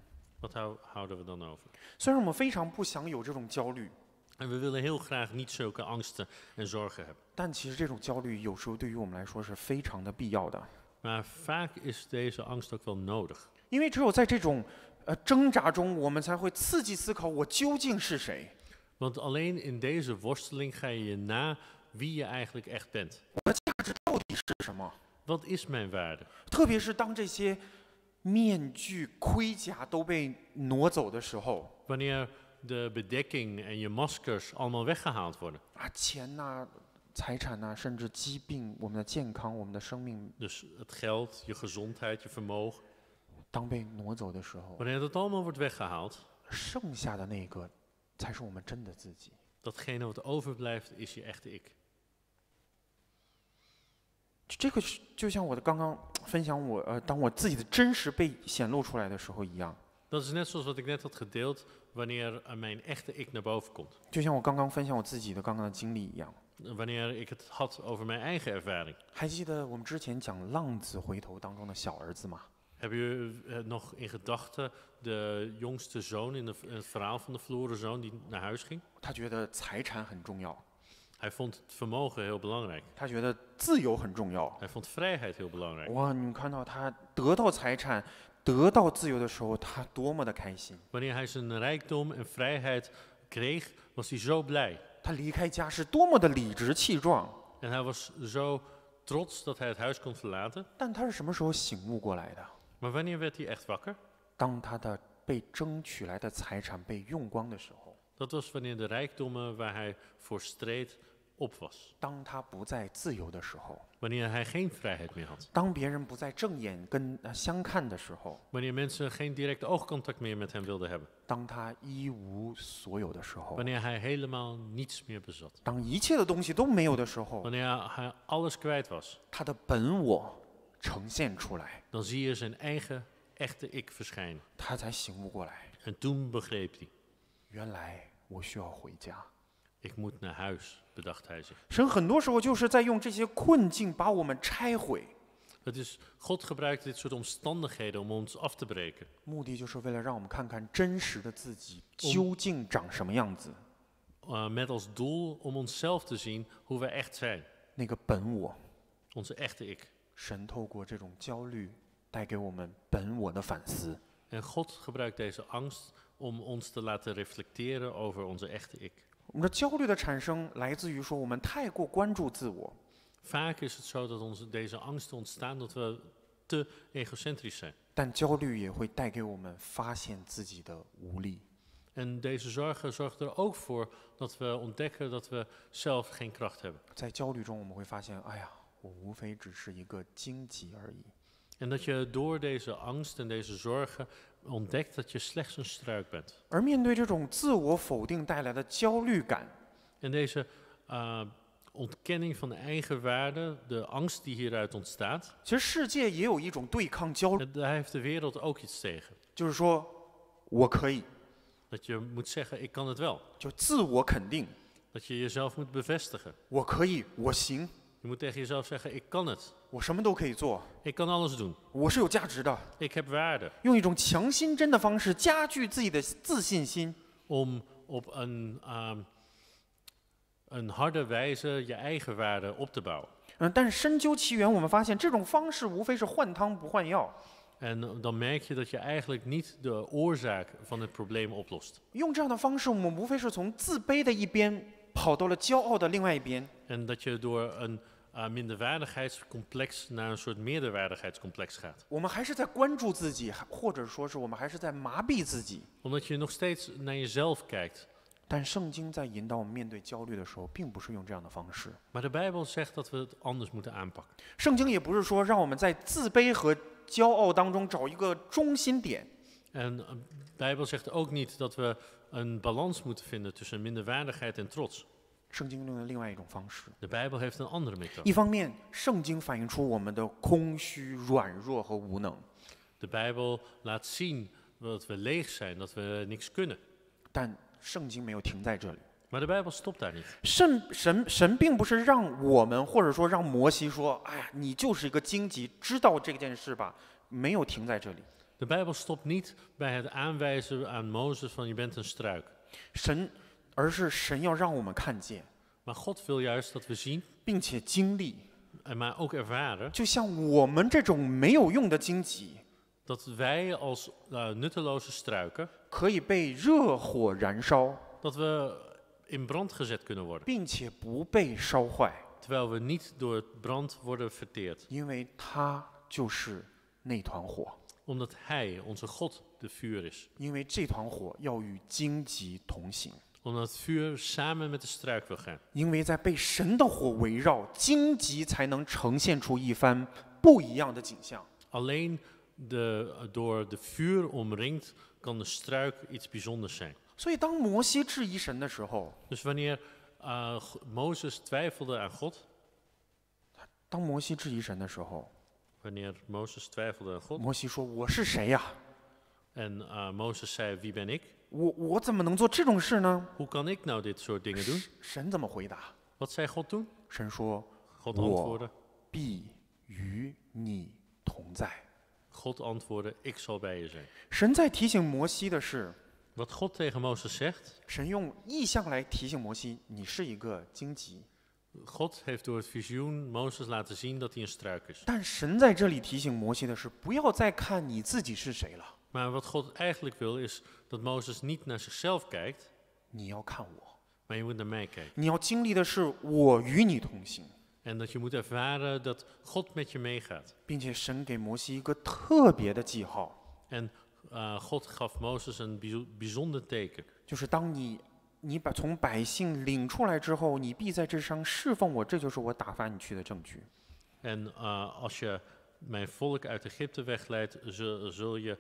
Wat hou- houden we dan over? 虽然我们非常不想有这种焦虑， En we willen heel graag niet zulke angsten en zorgen hebben. 但其实这种焦虑有时候对于我们来说是非常的必要的， Maar vaak is deze angst ook wel nodig. 因为只有在这种呃挣扎中，我们才会刺激思考我究竟是谁， Want alleen in deze worsteling ga je je na wie je eigenlijk echt bent. 到底是什么？ Wat is mijn waarde? 特别是当这些面具、盔甲都被挪走的时候， Wanneer de bedekking en je maskers allemaal weggehaald worden. 啊，钱呐、财产呐、甚至疾病、我们的健康、我们的生命， Dus het geld, je gezondheid, je vermogen. 当被挪走的时候， Wanneer dat allemaal wordt weggehaald, 剩下的那个才是我们真的自己。 datgene wat overblijft is je echte ik. 这个是就像我的刚刚分享我呃，当我自己的真实被显露出来的时候一样， Dat is net zoals wat ik net had gedeeld, wanneer eh, mijn echte ik naar boven komt. 就像我刚刚分享我自己的刚刚的经历一样。 Wanneer ik het had over mijn eigen ervaring. 还记得我们之前讲浪子回头当中的小儿子吗？ Hebben jullie eh, nog in gedachten de jongste zoon in, de, in het verhaal van de verloren zoon die naar huis ging? 他觉得财产很重要， Hij vond het vermogen heel belangrijk. 他觉得自由很重要。 Hij vond vrijheid heel belangrijk. 哇，你们看到他得到财产、得到自由的时候，他多么的开心！ Wanneer hij zijn rijkdom en vrijheid kreeg, was hij zo blij. 他离开家是多么的理直气壮。 En hij was zo trots dat hij het huis kon verlaten. 但他是什么时候醒悟过来的？ Maar wanneer werd hij echt wakker? 当他的被争取来的财产被用光的时候， Dat was wanneer de rijkdommen waar hij voor streed op was. 当他不再自由的时候， Wanneer hij geen vrijheid meer had. 当别人不再正眼跟呃相看的时候， Wanneer mensen geen direct oogcontact meer met hem wilden hebben. 当他一无所有的时候， Wanneer hij helemaal niets meer bezat. 当一切的东西都没有的时候， Wanneer hij alles kwijt was. 他的本我呈现出来， Dan zie je zijn eigen echte ik verschijnen. 他才醒悟过来， En toen begreep hij. 原来我需要回家。 Ik moet naar huis, bedacht hij zich. 神很多时候就是在用这些困境把我们拆毁， Het is, God gebruikt dit soort omstandigheden om ons af te breken. 目的就是为了让我们看看真实的自己究竟长什么样子。 Uh, met als doel om onszelf te zien hoe wij echt zijn. 那个本我， Onze echte ik. 神透过这种焦虑带给我们本我的反思。 En God gebruikt deze angst om ons te laten reflecteren over onze echte ik. 我们的焦虑的产生来自于说我们太过关注自我， Vaak is het zo dat onze, deze angsten ontstaan dat we te egocentrisch zijn. 但焦虑也会带给我们发现自己的无力。 En deze zorgen zorgen er ook voor dat we ontdekken dat we zelf geen kracht hebben. 在焦虑中，我们会发现，哎呀，我无非只是一个荆棘而已。 En dat je door deze angst en deze zorgen ontdekt dat je slechts een struik bent. 而面对这种自我否定带来的焦虑感， En deze uh, ontkenning van de eigen waarde, de angst die hieruit ontstaat, 其实世界也有一种对抗焦虑， uh, daar heeft de wereld ook iets tegen. 就是说我可以， Dat je moet zeggen, ik kan het wel. 就自我肯定， Dat je jezelf moet bevestigen. 我可以，我行， Je moet tegen jezelf zeggen, ik kan het. 我什么都可以做， Ik kan alles doen. 我是有价值的。 Ik heb waarde. 用一种强心针的方式加剧自己的自信心， Om op een, um, een harde wijze je eigen waarde op te bouwen. 嗯，但是深究其源，我们发现这种方式无非是换汤不换药。 En dan merk je dat je eigenlijk niet de oorzaak van het probleem oplost. 用这样的方式，我们无非是从自卑的一边跑到了骄傲的另外一边。 En dat je door een uh, minderwaardigheidscomplex naar een soort meerderwaardigheidscomplex gaat. 我们还是在关注自己，或者说是我们还是在麻痹自己。 Omdat je nog steeds naar jezelf kijkt. 但圣经在引导我们面对焦虑的时候，并不是用这样的方式。 Maar de Bijbel zegt dat we het anders moeten aanpakken. 圣经也不是说让我们在自卑和骄傲当中找一个中心点。 En de Bijbel zegt ook niet dat we een balans moeten vinden tussen minderwaardigheid en trots. 圣经用了另外一种方式。 De Bijbel heeft een andere methode. 一方面，圣经反映出我们的空虚、软弱和无能。 De Bijbel laat zien dat we leeg zijn, dat we niks kunnen. 但圣经没有停在这里。 Maar de Bijbel stopt daar niet. 神神神并不是让我们，或者说让摩西说：“哎呀，你就是一个荆棘，知道这件事吧？”没有停在这里。 De Bijbel stopt niet bij het aanwijzen aan Mozes van je bent een struik. 神，而是神要让我们看见， Maar God wil juist dat we zien, 并且经历， en maar ook ervaren, 就像我们这种没有用的荆棘， dat wij als uh, nutteloze struiken, 可以被热火燃烧， dat we in brand gezet kunnen worden. 并且不被烧坏， Terwijl we niet door het brand worden verteerd. 因为它就是那团火。 Omdat Hij, onze God, de vuur is. 因为这团火要与荆棘同行， Omdat het vuur samen met de struik wil gaan. 因为在被神的火围绕，荆棘才能呈现出一番不一样的景象。 Alleen de, door de vuur omringd kan de struik iets bijzonders zijn. 所以，当摩西质疑神的时候， Dus wanneer uh, Mozes twijfelde aan God, 当摩西质疑神的时候， wanneer Mozes twijfelde aan God, 摩西说：“我是谁呀、 en uh, Mozes zei, wie ben ik? 我我怎么能做这种事呢 Hoe kan ik nou dit soort dingen doen?？” 神怎么回答？ Wat zei God toen? 神说 God 我 antwoordde, ：“ 必与你同在。 God antwoordde, ik zal bij je zijn. ” 神在提醒摩西的是， Wat God tegen Mozes zegt, 神用意象来提醒摩西：“你是一个荆棘。” God heeft door het visioen Mozes laten zien dat hij een struik is. 但神在这里提醒摩西的是，不要再看你自己是谁了， Maar wat God eigenlijk wil is dat Mozes niet naar zichzelf kijkt, 你要看我， maar je moet naar mij kijken. 你要经历的是我与你同行， En dat je moet ervaren dat God met je meegaat. 并且神给摩西一个特别的记号， En uh, God gaf Mozes een bijzo- bijzonder teken. 就是当你你把从百姓领出来之后，你必在这上侍奉我，这就是我打发你去的证据。 En uh, als je mijn volk uit Egypte wegleidt, zul, zul je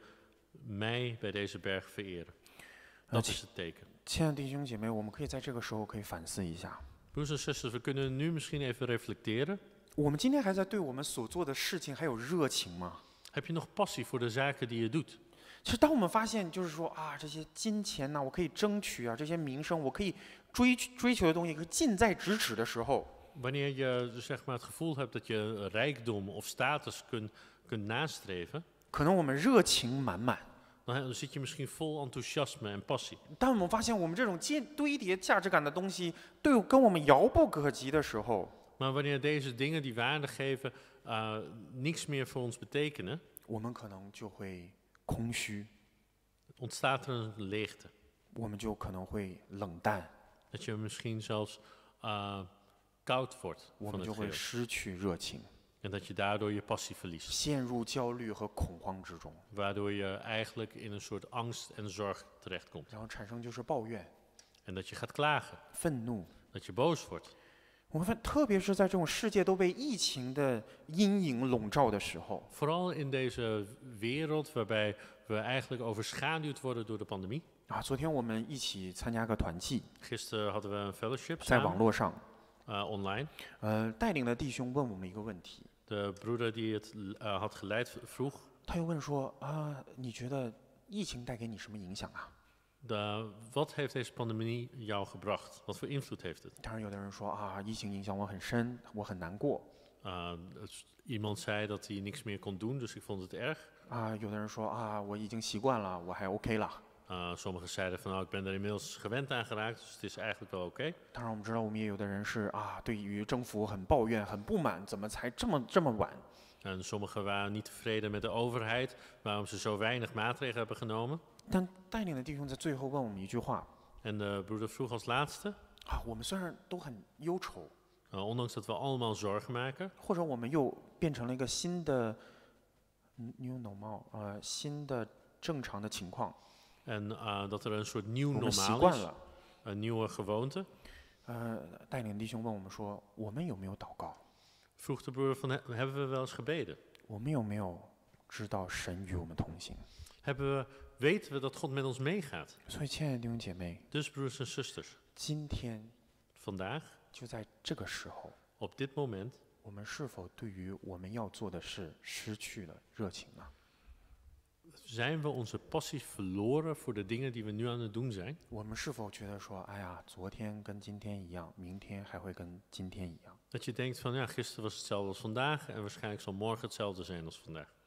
mij bij deze berg vereren. Dat is het teken. 亲爱的弟兄姐妹，我们可以在这个时候可以反思一下， Broers en zusters, we kunnen nu misschien even reflecteren. 我们今天还在对我们所做的事情还有热情吗？ Heb je nog passie voor de zaken die je doet? 其实，当我们发现，就是说啊，这些金钱呐、我可以争取啊，这些名声，我可以追追求的东西，可以近在咫尺的时候， Wanneer je zeg maar, het gevoel hebt dat je rijkdom of status kunt, kunt nastreven, 可能我们热情满满， dan zit je misschien vol enthousiasme en passie. 当我们发现我们这种建堆叠价值感的东西，对跟我们遥不可及的时候， Maar wanneer deze dingen die waarde geven uh, niks meer voor ons betekenen, 我们可能就会空虚， ontstaat er een leegte. 我们就可能会冷淡， Dat je misschien zelfs uh, koud wordt 我 van 们 het 就会 geheel. 失去热情， En dat je daardoor je passie verliest. 陷入焦虑和恐慌之中， Waardoor je eigenlijk in een soort angst en zorg terechtkomt. 然后产生就是抱怨、 En dat je gaat klagen, 愤怒。 dat je boos wordt. 我们发，特别是在这种世界都被疫情的阴影笼罩的时候， Vooral in deze wereld waarbij we eigenlijk overschaduwd worden door de pandemie. 啊，昨天我们一起参加个团契， Gisteren hadden we een fellowship 在网 samen, 络上， uh, online. 呃，带领的弟兄问我们一个问题， De broeder die het uh, had geleid vroeg, 他又问说啊，你觉得疫情带给你什么影响啊？ de, wat heeft deze pandemie jou gebracht? Wat voor invloed heeft het? 当然，有的人说啊，疫情影响我很深，我很难过 Uh, het- iemand zei dat hij niks meer kon doen, dus ik vond het erg. 啊，有的人说啊，我已经习惯了，我还 OK 了。 Uh, sommigen zeiden van nou, ik ben er inmiddels gewend aan geraakt, dus het is eigenlijk wel oké. 当然，我们知道我们也有的人是啊，对于政府很抱怨、很不满，怎么才这么这么晚？ En sommigen waren niet tevreden met de overheid, waarom ze zo weinig maatregelen hebben genomen. 但带领的弟兄在最后问我们一句话 En de broeder vroeg als laatste, 啊，我们虽然都很忧愁， uh, ondanks dat we allemaal zorgen maken, 或者我们又变成了一个新的 new normal，呃，新的正常的情况， en uh, dat er een soort nieuw 我们习 normaal 惯 is, 了。 een nieuwe gewoonte. 呃，带领弟兄问我们说，我们有没有祷告？ Vroeg de broeder van, "He- hebben we wel eens gebeden? 我们有没有知道神与我们同行？ Hebben we, weten we dat God met ons meegaat? 所以，亲爱的弟兄姐妹， Dus broers en zusters, 今天 vandaag, 就在这个时候， op dit moment, 我们是否对于我们要做的事失去了热情呢？ zijn we onze passie verloren voor de dingen die we nu aan het doen zijn? 我们是否觉得说，哎呀，昨天跟今天一样，明天还会跟今天一样？ Dat je denkt van ja, gisteren was hetzelfde als vandaag en waarschijnlijk zal morgen hetzelfde zijn als vandaag.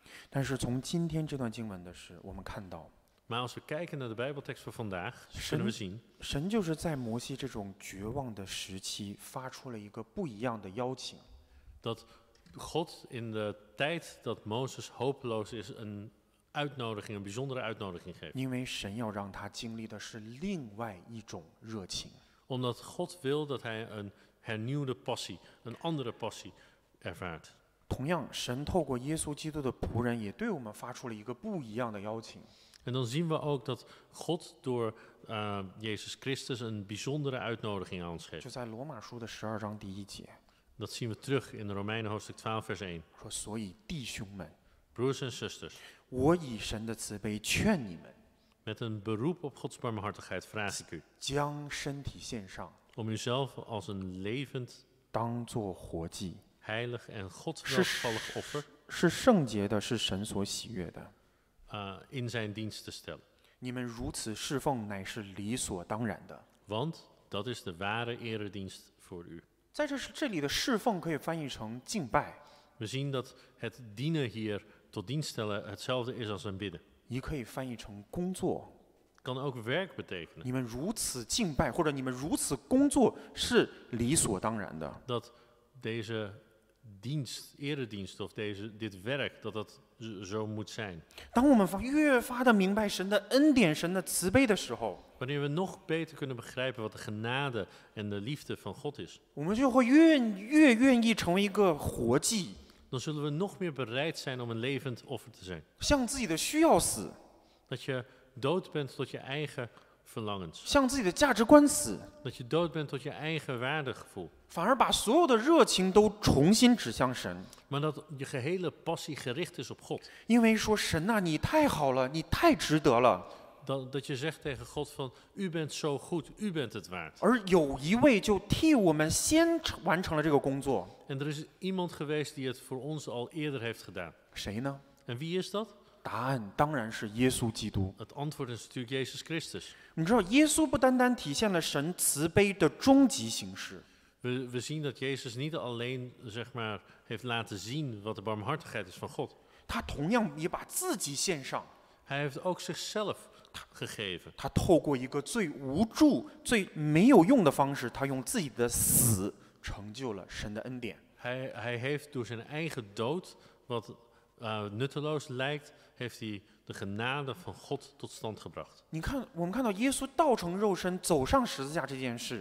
但是从今天这段经文的是，我们看到 Maar als we kijken naar de Bijbeltekst van vandaag, kunnen we zien 神就是在摩西这种绝望的时期，发出了一个不一样的邀请。 dat God in de tijd dat Mozes hopeloos is een uitnodiging, een bijzondere uitnodiging geeft. 因为神要让他经历的是另外一种热情。 Omdat God wil dat hij een hernieuwde passie, een andere passie ervaart. 同样，神透过耶稣基督的仆人，也对我们发出了一个不一样的邀请。 En dan zien we ook dat God door uh, Jezus Christus een bijzondere uitnodiging aan ons 就 geeft. 在罗马书的十二章第一节 Dat zien we terug in Romeinen hoofdstuk twaalf vers één. 说：“所以弟兄们， Broers en zusters, 我以神的慈悲劝你们， met een beroep op Gods barmhartigheid vraag ik u 将身体献上， om uzelf als een levend, 当作活祭， heilig en godswelgevallig offer 是圣洁的，是神所喜悦的。 uh, in zijn dienst te stellen. 你们如此侍奉，乃是理所当然的。” Want dat is de ware eredienst voor u. 在这是这里的侍奉可以翻译成敬拜， We zien dat het dienen hier tot dienst stellen hetzelfde is als een bidden. 也可以翻译成工作。 Kan ook werk betekenen. 你们如此敬拜，或者你们如此工作，是理所当然的。 Dat deze dienst, eredienst of deze, dit werk, dat dat z- zo moet zijn. 当我们发越发的明白神的恩典、神的慈悲的时候， Wanneer we nog beter kunnen begrijpen wat de genade en de liefde van God is, 我们就会越越愿意成为一个活祭， dan zullen we nog meer bereid zijn om een levend offer te zijn. 向自己的需要死， Dat je dood bent tot je eigen verlangens. 向自己的价值观死， Dat je dood bent tot je eigen waardegevoel. 反而把所有的热情都重新指向神。 Maar dat je gehele passie gericht is op God. 因为说神呐、你太好了，你太值得了。 Dat, dat je zegt tegen God van, u bent zo goed, u bent het waard. 而有一位就替我们先成完成了这个工作， En er is iemand geweest die het voor ons al eerder heeft gedaan. 谁呢？ En wie is dat? 答案当然是耶稣基督。 Het antwoord is natuurlijk Jezus Christus. 你知道，耶稣不单单体现了神慈悲的终极形式， We, we zien dat Jezus niet alleen zeg maar, heeft laten zien wat de barmhartigheid is van God. 他同样也把自己献上。 Hij heeft ook zichzelf gegeven. 他透过一个最无助、最没有用的方式，他用自己的死成就了神的恩典。 Hij, hij heeft door zijn eigen dood, wat uh, nutteloos lijkt, heeft hij de genade van God tot stand gebracht. 你看，我们看到耶稣道成肉身走上十字架这件事，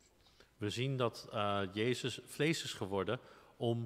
We zien dat uh, Jezus vlees is geworden om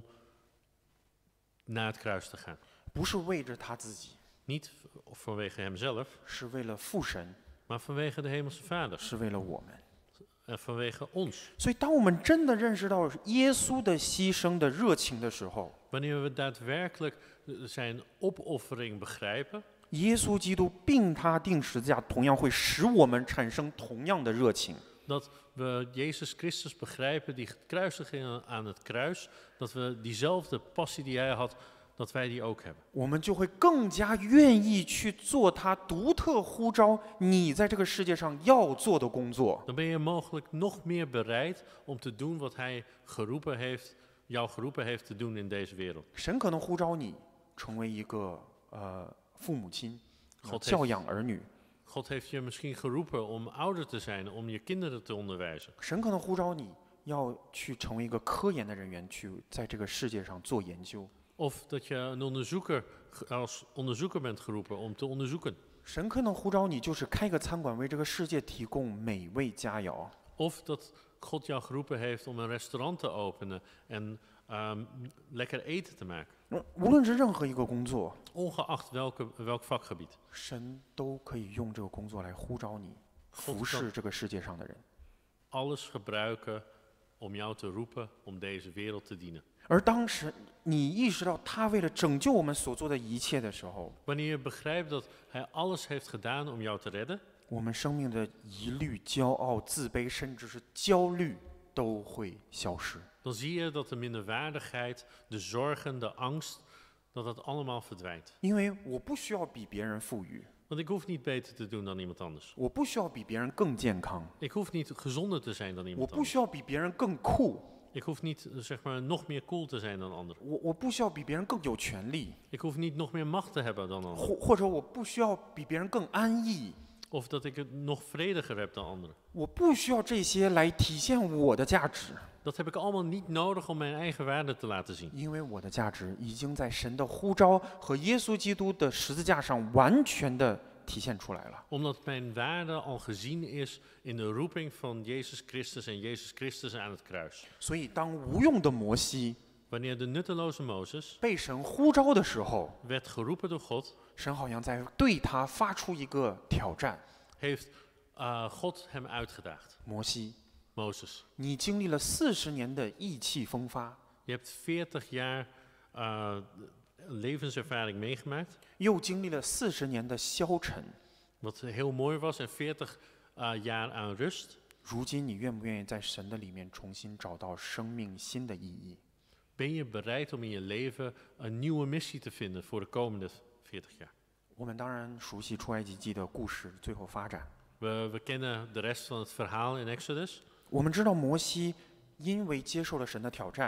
naar het kruis te gaan. 不是为着他自己， Niet v- vanwege hemzelf, 是为了父神， maar vanwege de hemelse Vader 是为了我们。 en vanwege ons. 所以，当我们真的认识到耶稣的牺牲的热情的时候， Wanneer we daadwerkelijk zijn opoffering begrijpen, 耶稣基督并他定十字架，同样会使我们产生同样的热情。 dat we Jezus Christus begrijpen, die kruisiging aan het kruis, dat we diezelfde passie die hij had, dat wij die ook hebben. 我们就会更加愿意去做他独特呼召你在这个世界上要做的工作。 Dan ben je mogelijk nog meer bereid om te doen wat hij geroepen heeft, jou geroepen heeft te doen in deze wereld. 神可能呼召你成为一个呃父母亲， God 教 heeft, 养儿女。 God heeft je misschien geroepen om ouder te zijn, om je kinderen te onderwijzen. 神可能呼召你要去成为一个科研的人员，去在这个世界上做研究。 Of dat je een onderzoeker, als onderzoeker bent geroepen om te onderzoeken. 神可能呼召你就是开个餐馆，为这个世界提供美味佳肴。 Of dat God jou geroepen heeft om een restaurant te openen en um, lekker eten te maken. 无论是任何一个工作， Ongeacht welke, welk vakgebied. 神都可以用这个工作来呼召你， God 服 kan 侍这个世界上的人。 alles gebruiken om jou te roepen om deze wereld te dienen. 而当时你意识到他为了拯救我们所做的一切的时候， Wanneer je begrijpt dat hij alles heeft gedaan om jou te redden, 我们生命的疑虑、骄傲、自卑，甚至是焦虑都会消失。 dan zie je dat de minderwaardigheid, de zorgen, de angst, dat dat allemaal verdwijnt. 因为我不需要比别人富裕， Want ik hoef niet beter te doen dan iemand anders. 我不需要比别人更健康， Ik hoef niet gezonder te zijn dan 我 iemand 不 anders. 需要比别人更酷， Ik hoef niet zeg maar, nog meer cool te zijn dan anderen. 我我不需要比别人更有权利， Ik hoef niet nog meer macht te hebben dan anderen. 或或者我不需要比别人更安逸， Of dat ik het nog vrediger heb dan anderen. 我不需要这些来体现我的价值， Dat heb ik allemaal niet nodig om mijn eigen waarde te laten zien. 因为我的价值已经在神的呼召和耶稣基督的十字架上完全的体现出来了。 Omdat mijn waarde al gezien is in de roeping van Jezus Christus en Jezus Christus aan het kruis. 所以，当无用的摩西 Wanneer de nutteloze Mozes 被神呼召的时候， werd geroepen door God, 神好像在对他发出一个挑战： heeft uh, God hem uitgedaagd. 摩西， Mozes, 你经历了四十年的意气风发， je hebt veertig jaar uh, levenservaring meegemaakt. 又经历了四十年的消沉， Wat heel mooi was en veertig uh, jaar aan rust. 如今你愿不愿意在神的里面重新找到生命新的意义？ Ben je bereid om in je leven een nieuwe missie te vinden voor de komende veertig jaar? 我们当然熟悉出埃及记的故事最后发展， We, we kennen de rest van het verhaal in Exodus. 我们知道摩西因为接受了神的挑战，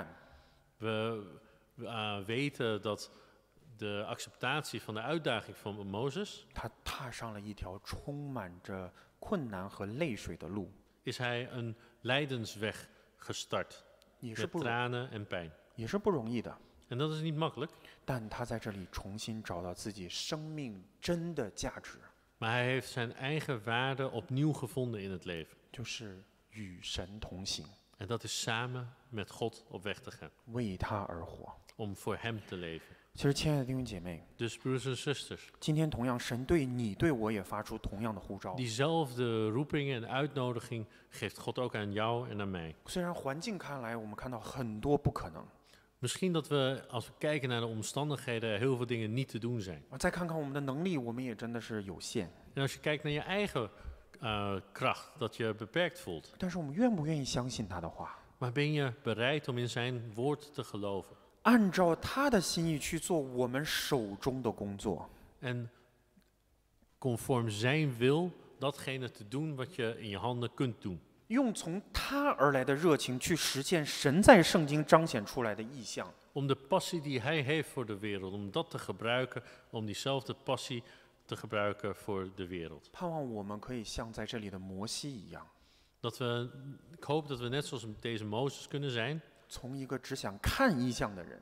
We uh, weten dat de acceptatie van de uitdaging van Mozes, 他踏上了一条充满着困难和泪水的路， is hij een lijdensweg gestart 也是 met 不容 tranen en pijn. 也是不容易的。 En dat is niet makkelijk, 但他在这里重新找到自己生命真的价值， maar hij heeft zijn eigen waarde opnieuw gevonden in het leven. 就是与神同行， En dat is samen met God op weg te gaan, 为他而活。 om voor hem te leven. 其实，亲爱的弟兄姐妹， Dus broers en zusters, 今天同样，神对你对我也发出同样的呼召。 diezelfde roeping en uitnodiging geeft God ook aan jou en aan mij. 虽然环境看来，我们看到很多不可能， Misschien dat we, als we kijken naar de omstandigheden, heel veel dingen niet te doen zijn. 再看看我们的能力，我们也真的是有限。 En als je kijkt naar je eigen uh, kracht, dat je beperkt voelt. 但是，我们愿不愿意相信他的话， Maar ben je bereid om in zijn woord te geloven? 按照他的心意去做我们手中的工作？ En conform zijn wil, datgene te doen wat je in je handen kunt doen. 用从他而来的热情去实现神在圣经彰显出来的意象。 Om de passie die hij heeft voor de wereld, om dat te gebruiken, om diezelfde passie te gebruiken voor de wereld. 盼望我们可以像在这里的摩西一样， Dat we, ik hoop dat we net zoals deze Mozes kunnen zijn, 从一个只想看意象的人，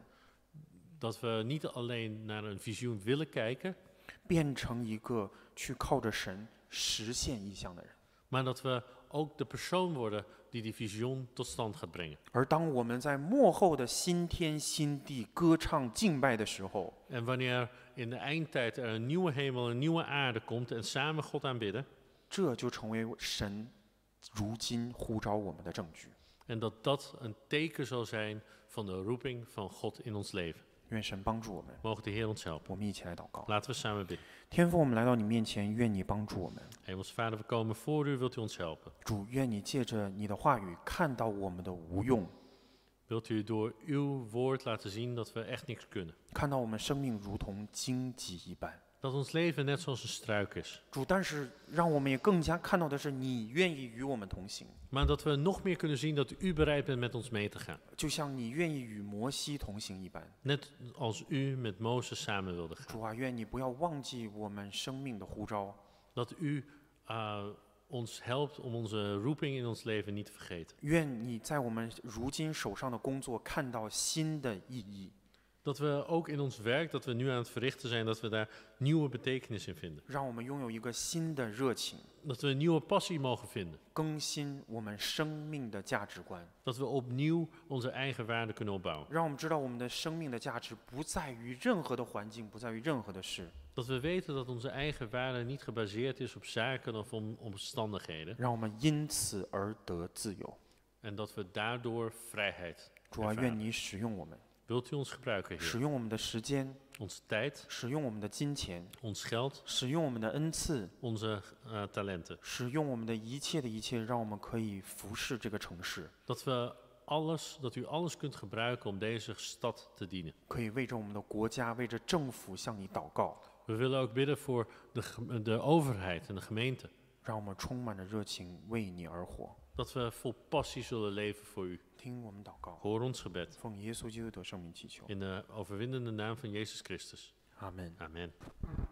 dat we niet alleen naar een visioen willen kijken, 变成一个去靠着神实现意象的人。 maar dat we ook de persoon worden die die visioen tot stand gaat brengen. 而当我们在幕后的新天新地歌唱敬拜的时候， En wanneer in de eindtijd er een nieuwe hemel, een nieuwe aarde komt en samen God aanbidden, 这就成为神如今呼召我们的证据。 en dat dat een teken zal zijn van de roeping van God in ons leven. 愿神帮助我们， Mogen de Heer ons helpen. 我们一起来祷告。 Laten we samen bidden. 天父，我们来到你面前，愿你帮助我们。 Hemelse Vader, we komen voor u, wilt u ons helpen? 主，愿你借着你的话语看到我们的无用， Wilt u door uw woord laten zien dat we echt niks kunnen? 看到我们生命如同荆棘一般。 Dat ons leven net zoals een struik is. 主，但是让我们也更加看到的是，你愿意与我们同行， Maar dat we nog meer kunnen zien dat u bereid bent met ons mee te gaan. 就像你愿意与摩西同行一般。 Net als u met Mozes samen wilde gaan. 主啊，愿你不要忘记我们生命的呼召， Dat u uh, ons helpt om onze roeping in ons leven niet te vergeten. 愿你在我们如今手上的工作看到新的意义， Dat we ook in ons werk dat we nu aan het verrichten zijn, dat we daar nieuwe betekenis in vinden. 让我们拥有一个新的热情， Dat we een nieuwe passie mogen vinden. 更新我们生命的价值观， Dat we opnieuw onze eigen waarde kunnen opbouwen. 让我们知道我们的生命的价值不在于任何的环境，不在于任何的事， Dat we weten dat onze eigen waarde niet gebaseerd is op zaken of om omstandigheden. 让我们因此而得自由。 En dat we daardoor vrijheid 主啊， ervaren. 愿你使用我们， Wilt u ons gebruiken, 使 Heer? 用我们的时间， Onze tijd, 使用我们的金钱， ons geld, 使用我们的恩赐， onze uh, talenten. 使用我们的一切的一切，让我们可以服侍这个城市， Dat we alles, dat u alles kunt gebruiken om deze stad te dienen. 可以为着我们的国家、为着政府向你祷告， We willen ook bidden voor de, gem- de overheid en de gemeente. 让我们充满着热情为你而活。 dat we vol passie zullen leven voor u. 听我们祷告， Hoor ons gebed. 奉耶稣基督的圣名祈求， In de overwinnende naam van Jezus Christus. 阿门。 Amen.